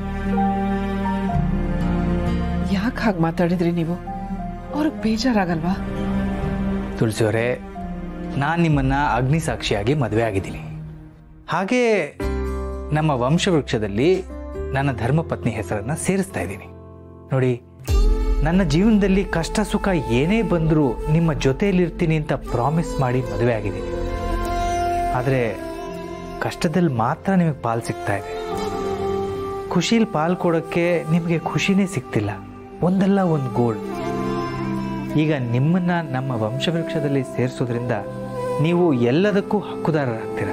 ಯಾಕೆ ಹಾಗೆ ಮಾತಾಡಿದ್ರಿ ನೀವು? ಅವ್ರಿಗೆ ಬೇಜಾರಾಗಲ್ವಾ?
ತುಳಸಿಯವರೇ, ನಾನು ನಿಮ್ಮನ್ನು ಅಗ್ನಿಸಾಕ್ಷಿಯಾಗಿ ಮದುವೆ ಆಗಿದ್ದೀನಿ. ಹಾಗೆ ನಮ್ಮ ವಂಶವೃಕ್ಷದಲ್ಲಿ ನನ್ನ ಧರ್ಮಪತ್ನಿ ಹೆಸರನ್ನು ಸೇರಿಸ್ತಾ ಇದ್ದೀನಿ. ನೋಡಿ, ನನ್ನ ಜೀವನದಲ್ಲಿ ಕಷ್ಟ ಸುಖ ಏನೇ ಬಂದರೂ ನಿಮ್ಮ ಜೊತೆಯಲ್ಲಿರ್ತೀನಿ ಅಂತ ಪ್ರಾಮಿಸ್ ಮಾಡಿ ಮದುವೆ ಆಗಿದ್ದೀನಿ. ಆದರೆ ಕಷ್ಟದಲ್ಲಿ ಮಾತ್ರ ನಿಮಗೆ ಪಾಲು ಸಿಗ್ತಾ ಇದೆ. ಖುಷಿಲಿ ಪಾಲು ಕೊಡೋಕ್ಕೆ ನಿಮಗೆ ಖುಷಿನೇ ಸಿಗ್ತಿಲ್ಲ. ಒಂದಲ್ಲ ಒಂದು ಗೋಲ್ಡ್. ಈಗ ನಿಮ್ಮನ್ನು ನಮ್ಮ ವಂಶವೃಕ್ಷದಲ್ಲಿ ಸೇರಿಸೋದ್ರಿಂದ ನೀವು ಎಲ್ಲದಕ್ಕೂ ಹಕ್ಕುದಾರರಾಗ್ತೀರ.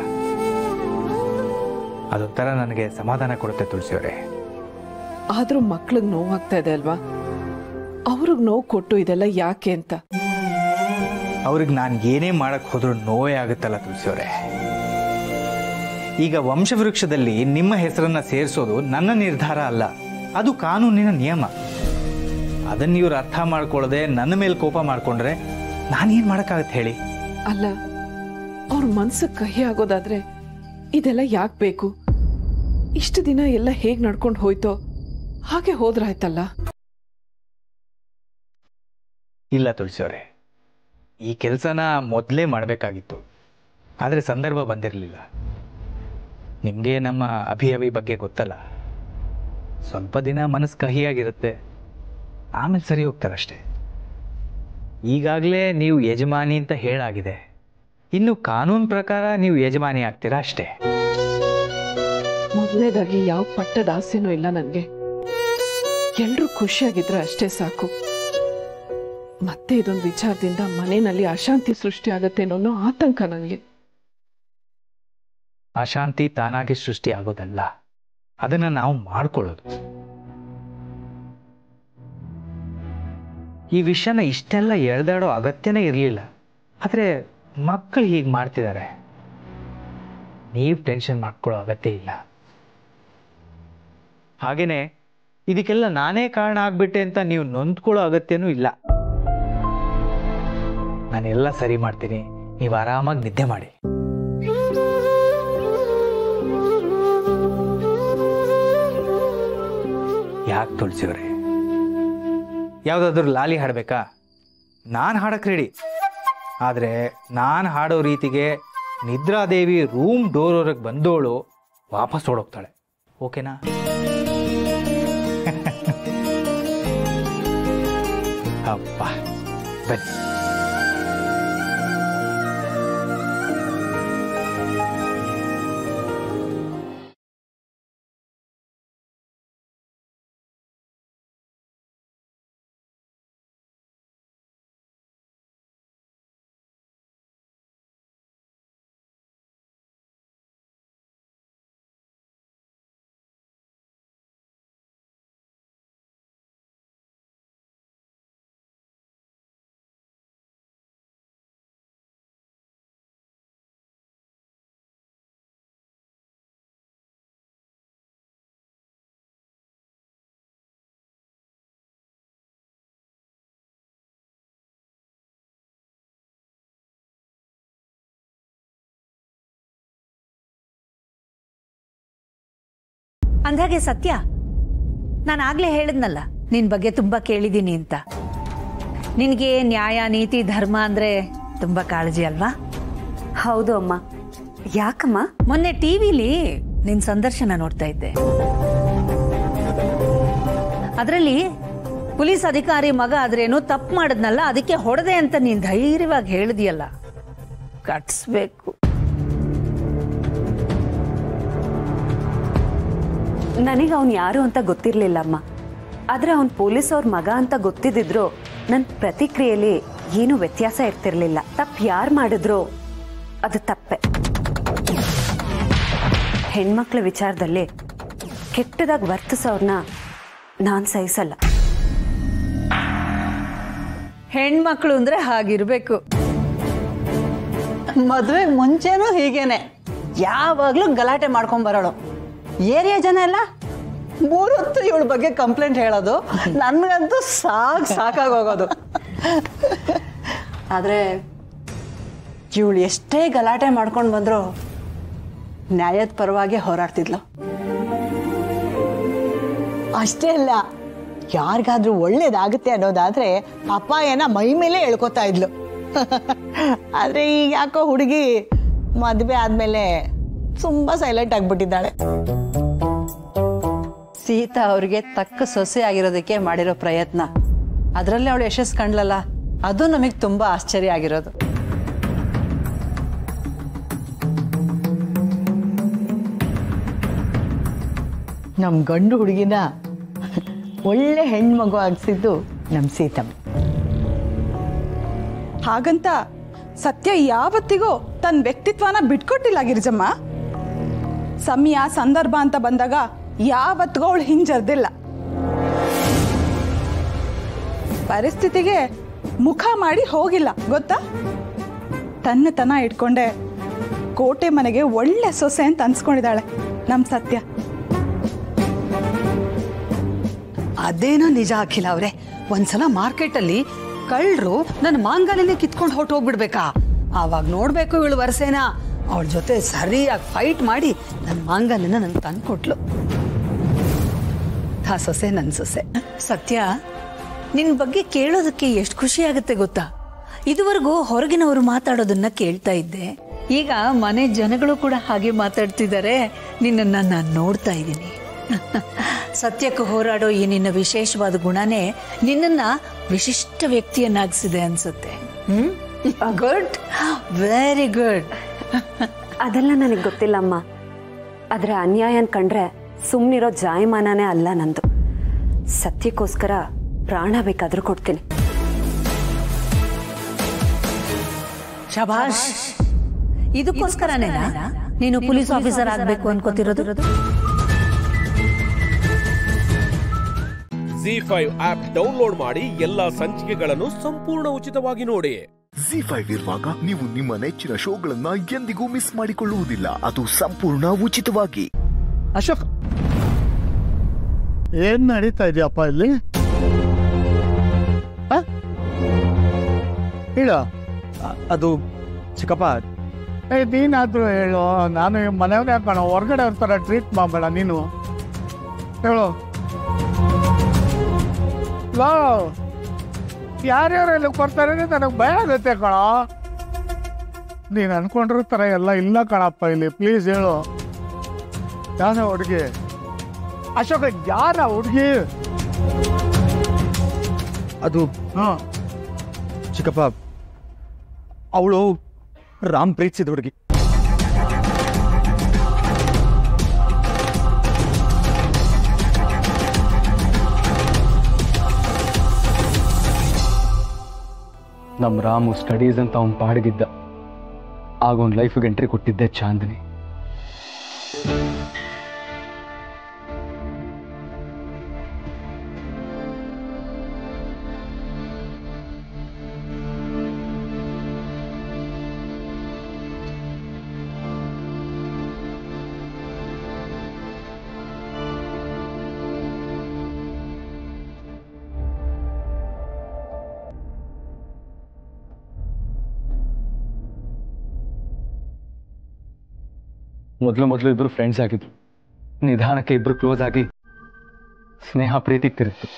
ಅದೊಂಥರ ನನಗೆ ಸಮಾಧಾನ ಕೊಡುತ್ತೆ ತುಳಸಿಯವರೇ.
ಆದರೂ ಮಕ್ಳಿಗೆ ನೋವಾಗ್ತಾ ಇದೆ ಅಲ್ವಾ? ಅವ್ರಿಗೆ ನೋವು ಕೊಟ್ಟು ಇದೆಲ್ಲ ಯಾಕೆ ಅಂತ.
ಅವ್ರಿಗೆ ನಾನು ಏನೇ ಮಾಡಕ್ಕೆ ಹೋದ್ರೂ ನೋವೇ ಆಗುತ್ತಲ್ಲ ತುಳಸಿಯವರೇ. ಈಗ ವಂಶವೃಕ್ಷದಲ್ಲಿ ನಿಮ್ಮ ಹೆಸರನ್ನು ಸೇರಿಸೋದು ನನ್ನ ನಿರ್ಧಾರ ಅಲ್ಲ, ಅದು ಕಾನೂನಿನ ನಿಯಮ. ಅದನ್ನು ಇವ್ರು ಅರ್ಥ ಮಾಡ್ಕೊಳ್ಳದೆ ನನ್ನ ಮೇಲೆ ಕೋಪ ಮಾಡ್ಕೊಂಡ್ರೆ ನಾನೇನು ಮಾಡೋಕ್ಕಾಗತ್ತೆ ಹೇಳಿ?
ಅಲ್ಲ, ಅವ್ರ ಮನ್ಸಿಗೆ ಕಹಿ ಆಗೋದಾದ್ರೆ ಇದೆಲ್ಲ ಯಾಕೆ ಬೇಕು? ಇಷ್ಟು ದಿನ ಎಲ್ಲ ಹೇಗೆ ನಡ್ಕೊಂಡು ಹೋಯ್ತೋ ಹಾಗೆ ಹೋದ್ರಾಯ್ತಲ್ಲ.
ಇಲ್ಲ ತುಳಸಿಯವರೇ, ಈ ಕೆಲಸನ ಮೊದಲೇ ಮಾಡಬೇಕಾಗಿತ್ತು. ಆದರೆ ಸಂದರ್ಭ ಬಂದಿರಲಿಲ್ಲ. ನಿಮಗೆ ನಮ್ಮ ಅಭಿ ಅಭಿ ಬಗ್ಗೆ ಗೊತ್ತಲ್ಲ. ಸ್ವಲ್ಪ ದಿನ ಮನಸ್ಸು ಕಹಿಯಾಗಿರುತ್ತೆ, ಆಮೇಲೆ ಸರಿ ಹೋಗ್ತಾರಷ್ಟೆ. ಈಗಾಗಲೇ ನೀವು ಯಜಮಾನಿ ಅಂತ ಹೇಳಾಗಿದೆ. ಇನ್ನು ಕಾನೂನು ಪ್ರಕಾರ ನೀವು ಯಜಮಾನಿ ಆಗ್ತೀರಾ ಅಷ್ಟೇ.
ಮೊದಲನೇದಾಗಿ ಯಾವ ಪಟ್ಟದ ಆಸೆನೂ ಇಲ್ಲ ನನಗೆ. ಎಲ್ರೂ ಖುಷಿಯಾಗಿದ್ರೆ ಅಷ್ಟೇ ಸಾಕು. ಮತ್ತೆ ಇದೊಂದು ವಿಚಾರದಿಂದ ಮನೆಯಲ್ಲಿ ಅಶಾಂತಿ ಸೃಷ್ಟಿ ಆಗತ್ತೆ ಅನ್ನೋ ಆತಂಕ ನನಗೆ.
ಅಶಾಂತಿ ತಾನಾಗಿ ಸೃಷ್ಟಿ ಆಗೋದಲ್ಲ, ಅದನ್ನು ನಾವು ಮಾಡ್ಕೊಳ್ಳೋದು. ಈ ವಿಷಯನ ಇಷ್ಟೆಲ್ಲ ಎಳೆದಾಡೋ ಅಗತ್ಯನೇ ಇರಲಿಲ್ಲ. ಆದರೆ ಮಕ್ಕಳು ಹೀಗೆ ಮಾಡ್ತಿದ್ದಾರೆ. ನೀವು ಟೆನ್ಷನ್ ಮಾಡ್ಕೊಳ್ಳೋ ಅಗತ್ಯ ಇಲ್ಲ. ಹಾಗೇನೆ ಇದಕ್ಕೆಲ್ಲ ನಾನೇ ಕಾರಣ ಆಗ್ಬಿಟ್ಟೆ ಅಂತ ನೀವು ನೊಂದ್ಕೊಳ್ಳೋ ಅಗತ್ಯನೂ ಇಲ್ಲ. ನಾನೆಲ್ಲ ಸರಿ ಮಾಡ್ತೀನಿ, ನೀವು ಆರಾಮಾಗಿ ನಿದ್ದೆ ಮಾಡಿ. ಯಾಕೆ ತುಳಸಿವ್ರೆ, ಯಾವುದಾದ್ರೂ ಲಾಲಿ ಹಾಡಬೇಕಾ? ನಾನು ಹಾಡಕ್ಕೆ ರೆಡಿ. ಆದರೆ ನಾನು ಹಾಡೋ ರೀತಿಗೆ ನಿದ್ರಾದೇವಿ ರೂಮ್ ಡೋರ್ವರೆಗೆ ಬಂದೋಳು ವಾಪಸ್ ಓಡೋಗ್ತಾಳೆ. ಓಕೆನಾ? ಅಪ್ಪ ಬನ್ನಿ.
ಅಂದಾಗೆ ಸತ್ಯ, ನಾನು ಆಗ್ಲೇ ಹೇಳಿದ್ನಲ್ಲ ನಿನ್ ಬಗ್ಗೆ ತುಂಬಾ ಕೇಳಿದ್ದೀನಿ ಅಂತ. ನಿನಗೆ ನ್ಯಾಯ ನೀತಿ ಧರ್ಮ ಅಂದ್ರೆ ತುಂಬಾ ಕಾಳಜಿ ಅಲ್ವಾ?
ಹೌದು ಅಮ್ಮ. ಯಾಕಮ್ಮ?
ಮೊನ್ನೆ ಟಿವಿಲಿ ನಿನ್ ಸಂದರ್ಶನ ನೋಡ್ತಾ ಇದ್ದೆ. ಅದರಲ್ಲಿ ಪೊಲೀಸ್ ಅಧಿಕಾರಿ ಮಗ ಆದ್ರೇನು ತಪ್ಪು ಮಾಡಿದ್ನಲ್ಲ, ಅದಕ್ಕೆ ಹೊಡೆದೆ ಅಂತ ನೀನ್ ಧೈರ್ಯವಾಗಿ ಹೇಳಿದ್ಯಲ್ಲ, ಕಟ್ಸ್ಬೇಕು.
ನನಗೆ ಅವನು ಯಾರು ಅಂತ ಗೊತ್ತಿರ್ಲಿಲ್ಲ ಅಮ್ಮ. ಆದ್ರೆ ಅವನ್ ಪೊಲೀಸ್ ಅವ್ರ ಮಗ ಅಂತ ಗೊತ್ತಿದ್ರು ನನ್ನ ಪ್ರತಿಕ್ರಿಯೆಯಲ್ಲಿ ಏನು ವ್ಯತ್ಯಾಸ ಇರ್ತಿರ್ಲಿಲ್ಲ. ತಪ್ಪು ಯಾರು ಮಾಡಿದ್ರು ಅದು ತಪ್ಪೆ. ಹೆಣ್ಮಕ್ಳ ವಿಚಾರದಲ್ಲಿ ಕೆಟ್ಟದಾಗಿ ವರ್ತಿಸೋರ್ನ ನಾನ್ ಸಹಿಸಲ್ಲ.
ಹೆಣ್ಮಕ್ಳು ಅಂದ್ರೆ ಹಾಗಿರ್ಬೇಕು. ಮದುವೆ ಮುಂಚೆನೂ ಹೀಗೇನೆ, ಯಾವಾಗ್ಲೂ ಗಲಾಟೆ ಮಾಡ್ಕೊಂಡ್ ಬರೋಳು. ಏರಿಯಾ ಜನ ಎಲ್ಲ ಮೂರೊತ್ತು ಇವಳ ಬಗ್ಗೆ ಕಂಪ್ಲೇಂಟ್ ಹೇಳೋದು, ನನ್ಗಂತೂ ಸಾಕ್ ಸಾಕಾಗೋಗೋದು. ಆದ್ರೆ ಇವಳು ಎಷ್ಟೇ ಗಲಾಟೆ ಮಾಡ್ಕೊಂಡು ಬಂದ್ರು ನ್ಯಾಯದ ಪರವಾಗಿ ಹೋರಾಡ್ತಿದ್ಲು.
ಅಷ್ಟೇ ಅಲ್ಲ, ಯಾರಿಗಾದ್ರೂ ಒಳ್ಳೇದಾಗುತ್ತೆ ಅನ್ನೋದಾದ್ರೆ ಅಪಾಯನ ಮೈ ಮೇಲೆ ಎಳ್ಕೊತಾ ಇದ್ಲು. ಆದ್ರೆ ಈಗ ಯಾಕೋ ಹುಡುಗಿ ಮದ್ವೆ ಆದ್ಮೇಲೆ ತುಂಬಾ ಸೈಲೆಂಟ್ ಆಗ್ಬಿಟ್ಟಿದ್ದಾಳೆ.
ಸೀತಾ ಅವ್ರಿಗೆ ತಕ್ಕ ಸೊಸೆ ಆಗಿರೋದಕ್ಕೆ ಮಾಡಿರೋ ಪ್ರಯತ್ನ, ಅದರಲ್ಲಿ ಅವಳು ಯಶಸ್ಸು ಕಂಡ್ಲಲ್ಲ, ಅದು ನಮಗೆ ತುಂಬಾ ಆಶ್ಚರ್ಯ ಆಗಿರೋದು.
ನಮ್ ಗಂಡು ಹುಡುಗಿನ ಒಳ್ಳೆ ಹೆಣ್ಮಗು ಆಗಿಸಿದ್ದು ನಮ್ ಸೀತಮ್ಮ.
ಹಾಗಂತ ಸತ್ಯ ಯಾವತ್ತಿಗೂ ತನ್ನ ವ್ಯಕ್ತಿತ್ವನ ಬಿಟ್ಕೊಟ್ಟಿಲ್ಲ ಗಿರಿಜಮ್ಮ. ಸಮಯ ಸಂದರ್ಭ ಅಂತ ಬಂದಾಗ ಯಾವತ್ತಿಗೂ ಅವಳು ಹಿಂಜರ್ದಿಲ್ಲ. ಪರಿಸ್ಥಿತಿಗೆ ಮುಖ ಮಾಡಿ ಹೋಗಿಲ್ಲ ಗೊತ್ತಾ. ತನ್ನತನ ಇಟ್ಕೊಂಡೆ ಕೋಟೆ ಮನೆಗೆ ಒಳ್ಳೆ ಸೊಸೆ ಅಂತ ಅನ್ಸ್ಕೊಂಡಿದ್ದಾಳೆ ನಮ್ ಸತ್ಯ.
ಅದೇನೋ ನಿಜ ಅಖಿಲ ಅವ್ರೆ, ಒಂದ್ಸಲ ಮಾರ್ಕೆಟಲ್ಲಿ ಕಳ್ಳರು ನನ್ನ ಮಾಂಗಲ್ಯನೇ ಕಿತ್ಕೊಂಡು ಹೊಟ್ಟು ಹೋಗ್ಬಿಡ್ಬೇಕಾ, ಆವಾಗ ನೋಡ್ಬೇಕು ಇವಳು ವರ್ಷೇನ ಅವಳ ಜೊತೆ ಸರಿಯಾಗಿ ಫೈಟ್ ಮಾಡಿ ನನ್ನ ಮಾಂಗಲ್ಯನ ನನ್ಗೆ ತಂದು ಕೊಟ್ಲು. ಆ ಸೊಸೆ ನನ್ನ ಸೊಸೆ. ಸತ್ಯ, ನಿನ್ ಬಗ್ಗೆ ಕೇಳೋದಕ್ಕೆ ಎಷ್ಟು ಖುಷಿ ಆಗುತ್ತೆ ಗೊತ್ತಾ. ಇದುವರೆಗೂ ಹೊರಗಿನವರು ಮಾತಾಡೋದನ್ನ ಕೇಳ್ತಾ ಇದ್ದೆ, ಈಗ ಮನೆ ಜನಗಳು ಕೂಡ ಹಾಗೆ ಮಾತಾಡ್ತಿದ್ದಾರೆ. ನಿನ್ನನ್ನ ನಾನು ನೋಡ್ತಾ ಇದ್ದೀನಿ. ಸತ್ಯಕ್ಕೆ ಹೋರಾಡೋ ಈ ನಿನ್ನ ವಿಶೇಷವಾದ ಗುಣನೇ ನಿನ್ನನ್ನ ವಿಶಿಷ್ಟ ವ್ಯಕ್ತಿಯನ್ನಾಗಿಸಿದೆ ಅನ್ಸುತ್ತೆ. Hmm, good, very good.
ಅದೆಲ್ಲ ನನಗೆ ಗೊತ್ತಿಲ್ಲಮ್ಮ. ಆದ್ರೆ ಅನ್ಯಾಯನ್ ಕಂಡ್ರೆ ಸುಮ್ಮನಿರೋ ಜಾಯಮಾನನೇ ಅಲ್ಲ ನಂದು. ಸತ್ಯಕ್ಕೋಸ್ಕರ ಪ್ರಾಣ ಬೇಕಾದ್ರೂ ಕೊಡ್ತೀನಿ.
ಶಭಾಷ್. ಇದಕ್ಕೋಸ್ಕರನೇ ನೀನು ಪೊಲೀಸ್ ಆಫೀಸರ್ ಆಗ್ಬೇಕು ಅನ್ಕೋತಿರೋದು.
ಜಿ ಫೈವ್ ಆಪ್ ಡೌನ್ಲೋಡ್ ಮಾಡಿ ಎಲ್ಲಾ ಸಂಚಿಕೆಗಳನ್ನು ಸಂಪೂರ್ಣ ಉಚಿತವಾಗಿ ನೋಡಿ.
ಜಿ ಫೈವ್ ಇರುವಾಗ ನೀವು ನಿಮ್ಮ ನೆಚ್ಚಿನ ಶೋಗಳನ್ನ ಎಂದಿಗೂ ಮಿಸ್ ಮಾಡಿಕೊಳ್ಳುವುದಿಲ್ಲ, ಅದು ಸಂಪೂರ್ಣ ಉಚಿತವಾಗಿ.
ಅಶೋಕ್, ಏನ್ ನಡೀತಾ ಇದೆಯಪ್ಪ ಇಲ್ಲಿ? ಹೇಳ.
ಅದು ಚಿಕ್ಕಪ್ಪ,
ಏ ನೀನಾದ್ರೂ ಹೇಳು. ನಾನು ಮನೆಯವನೇ ಕಣ, ಹೊರಗಡೆ ಇರ್ತಾರ ಟ್ರೀಟ್ ಮಾಡಬೇಡ ನೀನು. ಹೇಳು. ಯಾರ್ಯಾರೆಲ್ಲ ಕೊಡ್ತಾರೆ ನನಗೆ ಭಯ ಆಗುತ್ತೆ ಕಣ. ನೀನು ಅನ್ಕೊಂಡಿರ್ತಾರ ಎಲ್ಲ ಇಲ್ಲ ಕಣಪ್ಪ ಇಲ್ಲಿ. ಪ್ಲೀಸ್ ಹೇಳು, ಯಾರ ಹುಡುಗಿ? ಅಶೋಕ, ಯಾರ ಹುಡುಗಿ?
ಅದು ಚಿಕ್ಕಪ್ಪ, ಅವಳು ರಾಮ್ ಪ್ರೀತಿಸಿದ ಹುಡುಗಿ.
ನಮ್ಮ ರಾಮು ಸ್ಟಡೀಸ್ ಅಂತ ಅವ್ನು ಪಾಡಿಗಿದ್ದ. ಆಗ ಅವ್ನ ಲೈಫಿಗೆ ಎಂಟ್ರಿ ಕೊಟ್ಟಿದ್ದೆ ಚಾಂದಿನಿ. ಮೊದಲು ಮೊದಲು ಇಬ್ಬರು ಫ್ರೆಂಡ್ಸ್ ಆಗಿದ್ರು. ನಿಧಾನಕ್ಕೆ ಇಬ್ರು ಕ್ಲೋಸ್ ಆಗಿ ಸ್ನೇಹ ಪ್ರೀತಿ ತಿರುತ್ತು.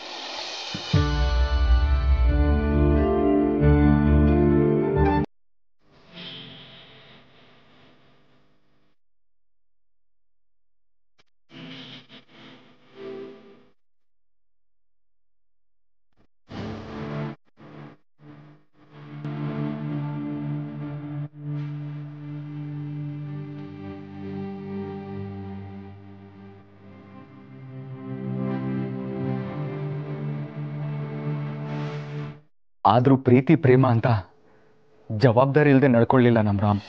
ಆದ್ರೂ ಪ್ರೀತಿ ಪ್ರೇಮ ಅಂತ ಜವಾಬ್ದಾರಿ ಇಲ್ಲದೆ ನಡ್ಕೊಳ್ಳಿಲ್ಲ ನಮ್ಮ ರಾಮ್.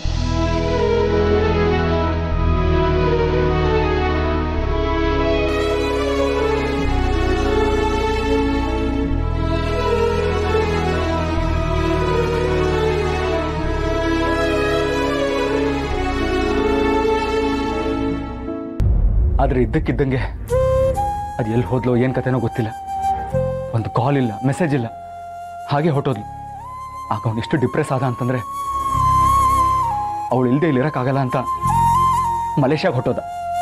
ಆದ್ರೆ ಇದ್ದಕ್ಕಿದ್ದಂಗೆ ಅದು ಎಲ್ಲಿ ಹೋದ್ಲೋ ಏನ್ ಕತೆನೋ ಗೊತ್ತಿಲ್ಲ. ಒಂದು ಕಾಲ್ ಇಲ್ಲ, ಮೆಸೇಜ್ ಇಲ್ಲ, ಹಾಗೆ ಹೊಟ್ಟೋದ್ಲು. ಆಗ ಅವನು ಎಷ್ಟು ಡಿಪ್ರೆಸ್ ಆದ ಅಂತಂದ್ರೆ ಅವಳು ಇಲ್ಲದೆ ಇಲ್ಲಿ ಇರೋಕ್ಕಾಗಲ್ಲ ಅಂತ ಮಲೇಷ್ಯಾಗೆ ಹೊಟ್ಟೋದ.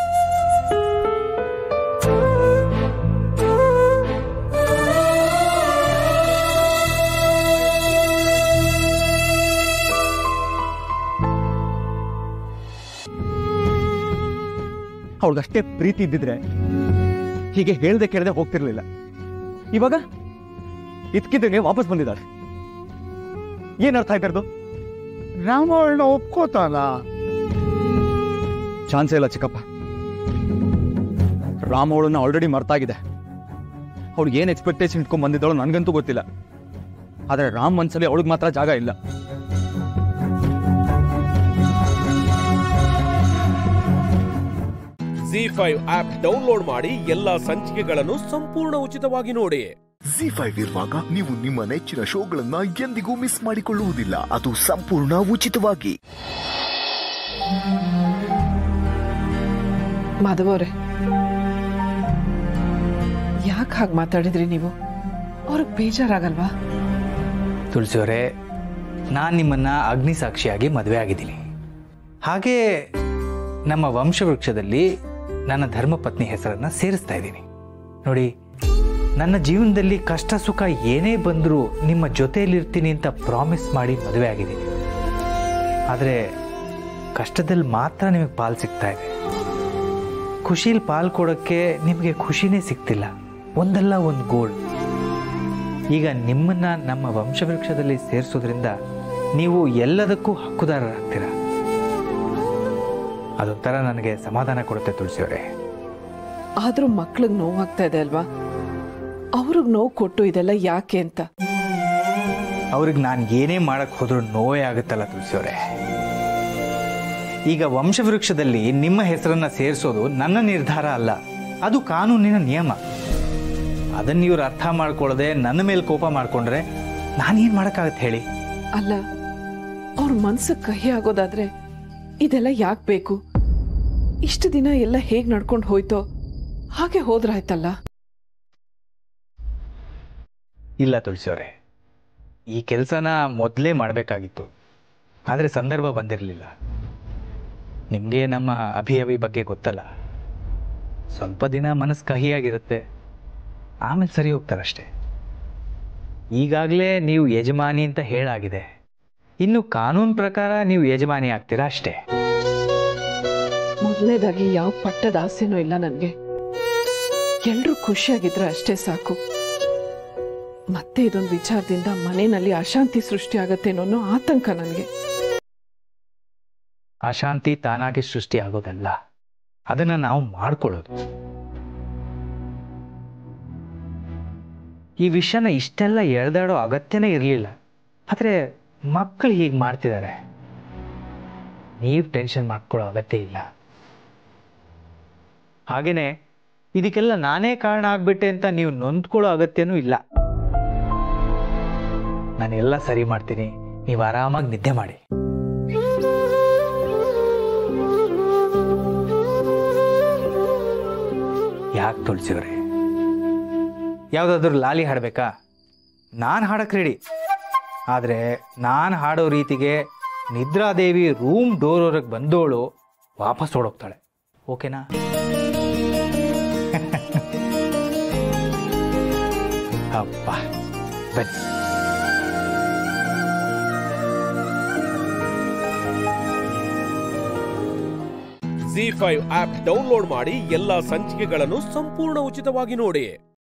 ಅವಳಿಗಷ್ಟೇ ಪ್ರೀತಿ ಇದ್ದಿದ್ರೆ ಹೀಗೆ ಹೇಳ್ದೆ ಕೇಳದೆ ಹೋಗ್ತಿರ್ಲಿಲ್ಲ. ಇವಾಗ ಇದ್ಕಿದ್ದಂಗೆ ವಾಪಸ್ ಬಂದಿದ್ದಾಳೆ. ಏನ್ ಅರ್ಥ ಆಯ್ತಾರ್ದು?
ರಾಮ ಅವಳನ್ನ ಒಪ್ಕೋತಾನ?
ಚಾನ್ಸೇ ಇಲ್ಲ ಚಿಕ್ಕಪ್ಪ. ರಾಮ ಅವಳನ್ನ ಆಲ್ರೆಡಿ ಮರ್ತಾಗಿದೆ. ಅವಳಿಗೆ ಏನ್ ಎಕ್ಸ್ಪೆಕ್ಟೇಷನ್ ಇಟ್ಕೊಂಡ್ ಬಂದಿದ್ದಾಳೋ ನನ್ಗಂತೂ ಗೊತ್ತಿಲ್ಲ. ಆದ್ರೆ ರಾಮ್ ಮನ್ಸಲ್ಲಿ ಅವಳಿಗೆ ಮಾತ್ರ ಜಾಗ ಇಲ್ಲ.
ಜಿ ಫೈವ್ ಆಪ್ ಡೌನ್ಲೋಡ್ ಮಾಡಿ ಎಲ್ಲಾ ಸಂಚಿಕೆಗಳನ್ನು ಸಂಪೂರ್ಣ ಉಚಿತವಾಗಿ ನೋಡಿ.
ಜಿ ಫೈವ್ ಇರುವಾಗ ನೀವು ನಿಮ್ಮ ನೆಚ್ಚಿನ ಶೋಗಳನ್ನ ಎಂದಿಗೂ ಮಿಸ್ ಮಾಡಿಕೊಳ್ಳುವುದಿಲ್ಲ, ಅದು ಸಂಪೂರ್ಣ ಉಚಿತವಾಗಿ.
ಮಾಧವರೇ, ಯಾಕೆ ಹಾಗೆ ಮಾತಾಡಿದ್ರಿ ನೀವು? ಅವ್ರಿಗೆ ಬೇಜಾರಾಗಲ್ವಾ?
ತುಳಸಿಯವರೇ, ನಾನು ನಿಮ್ಮನ್ನ ಅಗ್ನಿ ಸಾಕ್ಷಿಯಾಗಿ ಮದುವೆ ಆಗಿದ್ದೀನಿ. ಹಾಗೆ ನಮ್ಮ ವಂಶವೃಕ್ಷದಲ್ಲಿ ನನ್ನ ಧರ್ಮಪತ್ನಿ ಹೆಸರನ್ನ ಸೇರಿಸ್ತಾ ಇದ್ದೀನಿ. ನೋಡಿ, ನನ್ನ ಜೀವನದಲ್ಲಿ ಕಷ್ಟ ಸುಖ ಏನೇ ಬಂದರೂ ನಿಮ್ಮ ಜೊತೆಯಲ್ಲಿರ್ತೀನಿ ಅಂತ ಪ್ರಾಮಿಸ್ ಮಾಡಿ ಮದುವೆ ಆಗಿದ್ದೀನಿ. ಆದರೆ ಕಷ್ಟದಲ್ಲಿ ಮಾತ್ರ ನಿಮಗೆ ಪಾಲು ಸಿಗ್ತಾ ಇದೆ. ಖುಷಿಲಿ ಪಾಲು ಕೊಡೋಕ್ಕೆ ನಿಮಗೆ ಖುಷಿನೇ ಸಿಗ್ತಿಲ್ಲ. ಒಂದಲ್ಲ ಒಂದು ಗೋಲ್. ಈಗ ನಿಮ್ಮನ್ನ ನಮ್ಮ ವಂಶವೃಕ್ಷದಲ್ಲಿ ಸೇರಿಸೋದ್ರಿಂದ ನೀವು ಎಲ್ಲದಕ್ಕೂ ಹಕ್ಕುದಾರರಾಗ್ತೀರ. ಅದೊಂಥರ ನನಗೆ ಸಮಾಧಾನ ಕೊಡುತ್ತೆ ತುಳಸಿಯವರೇ.
ಆದ್ರೂ ಮಕ್ಳಿಗೆ ನೋವಾಗ್ತಾ ಇದೆ ಅಲ್ವಾ? ಅವ್ರಿಗೆ ನೋವು ಕೊಟ್ಟು ಇದೆಲ್ಲ ಯಾಕೆ ಅಂತ.
ಅವ್ರಿಗೆ ನಾನು ಏನೇ ಮಾಡಕ್ ಹೋದ್ರೂ ನೋವೇ ಆಗುತ್ತಲ್ಲ ತುಳಸಿಯವರೇ. ಈಗ ವಂಶವೃಕ್ಷದಲ್ಲಿ ನಿಮ್ಮ ಹೆಸರನ್ನ ಸೇರಿಸೋದು ನನ್ನ ನಿರ್ಧಾರ ಅಲ್ಲ, ಅದು ಕಾನೂನಿನ ನಿಯಮ. ಅದನ್ನ ಇವ್ರು ಅರ್ಥ ಮಾಡ್ಕೊಳ್ಳದೆ ನನ್ನ ಮೇಲೆ ಕೋಪ ಮಾಡ್ಕೊಂಡ್ರೆ ನಾನೇನ್ ಮಾಡಕ್ಕಾಗತ್ತೆ ಹೇಳಿ?
ಅಲ್ಲ, ಅವ್ರ ಮನ್ಸಿಗೆ ಕಹಿ ಆಗೋದಾದ್ರೆ ಇದೆಲ್ಲ ಯಾಕೆ ಬೇಕು? ಇಷ್ಟು ದಿನ ಎಲ್ಲ ಹೇಗ್ ನಡ್ಕೊಂಡು ಹೋಯ್ತೋ ಹಾಗೆ ಹೋದ್ರಾಯ್ತಲ್ಲ.
ಇಲ್ಲ ತುಳಸಿಯವರೇ, ಈ ಕೆಲಸನ ಮೊದಲೇ ಮಾಡಬೇಕಾಗಿತ್ತು. ಆದರೆ ಸಂದರ್ಭ ಬಂದಿರಲಿಲ್ಲ. ನಿಮಗೆ ನಮ್ಮ ಅಭಿ ಅಭಿ ಬಗ್ಗೆ ಗೊತ್ತಲ್ಲ, ಸ್ವಲ್ಪ ದಿನ ಮನಸ್ಸು ಕಹಿಯಾಗಿರುತ್ತೆ, ಆಮೇಲೆ ಸರಿ ಹೋಗ್ತಾರಷ್ಟೆ. ಈಗಾಗಲೇ ನೀವು ಯಜಮಾನಿ ಅಂತ ಹೇಳಾಗಿದೆ, ಇನ್ನು ಕಾನೂನು ಪ್ರಕಾರ ನೀವು ಯಜಮಾನಿ ಆಗ್ತೀರಾ ಅಷ್ಟೇ.
ಮೊದಲನೇದಾಗಿ ಯಾವ ಪಟ್ಟದ ಆಸೆನೂ ಇಲ್ಲ ನನಗೆ. ಎಲ್ರೂ ಖುಷಿಯಾಗಿದ್ರೆ ಅಷ್ಟೇ ಸಾಕು. ಮತ್ತೆ ಇದೊಂದು ವಿಚಾರದಿಂದ ಮನೆಯಲ್ಲಿ ಅಶಾಂತಿ ಸೃಷ್ಟಿ ಆಗತ್ತೇನೋ ಅನ್ನೋ ಆತಂಕ ನನಗೆ.
ಅಶಾಂತಿ ತಾನಾಗಿ ಸೃಷ್ಟಿ ಆಗೋದಲ್ಲ, ಅದನ್ನ ನಾವು ಮಾಡ್ಕೊಳ್ಳೋದು. ಈ ವಿಷಯನ ಇಷ್ಟೆಲ್ಲ ಎಳೆದಾಡೋ ಅಗತ್ಯನೇ ಇರಲಿಲ್ಲ. ಆದರೆ ಮಕ್ಕಳು ಹೀಗೆ ಮಾಡ್ತಿದ್ದಾರೆ, ನೀವು ಟೆನ್ಷನ್ ಮಾಡ್ಕೊಳ್ಳೋ ಅಗತ್ಯ ಇಲ್ಲ. ಹಾಗೇನೆ ಇದಕ್ಕೆಲ್ಲ ನಾನೇ ಕಾರಣ ಆಗ್ಬಿಟ್ಟೆ ಅಂತ ನೀವು ನೊಂದ್ಕೊಳ್ಳೋ ಅಗತ್ಯನೂ ಇಲ್ಲ. ನಾನೆಲ್ಲ ಸರಿ ಮಾಡ್ತೀನಿ, ನೀವು ಆರಾಮಾಗಿ ನಿದ್ದೆ ಮಾಡಿ. ಯಾಕೆ ತುಳಸಿವ್ರೆ, ಯಾವುದಾದ್ರೂ ಲಾಲಿ ಹಾಡಬೇಕಾ? ನಾನು ಹಾಡಕ್ಕೆ ರೆಡಿ. ಆದರೆ ನಾನು ಹಾಡೋ ರೀತಿಗೆ ನಿದ್ರಾದೇವಿ ರೂಮ್ ಡೋರ್ ಹೊರಗೆ ಬಂದೋಳು ವಾಪಸ್ ಓಡೋಗ್ತಾಳೆ. ಓಕೆನಾ? ಅಪ್ಪ ಬನ್ನಿ.
ಜಿ ಫೈವ್ ಆಪ್ ಡೌನ್ಲೋಡ್ ಮಾಡಿ ಎಲ್ಲಾ ಸಂಚಿಕೆಗಳನ್ನು ಸಂಪೂರ್ಣ ಉಚಿತವಾಗಿ ನೋಡಿ.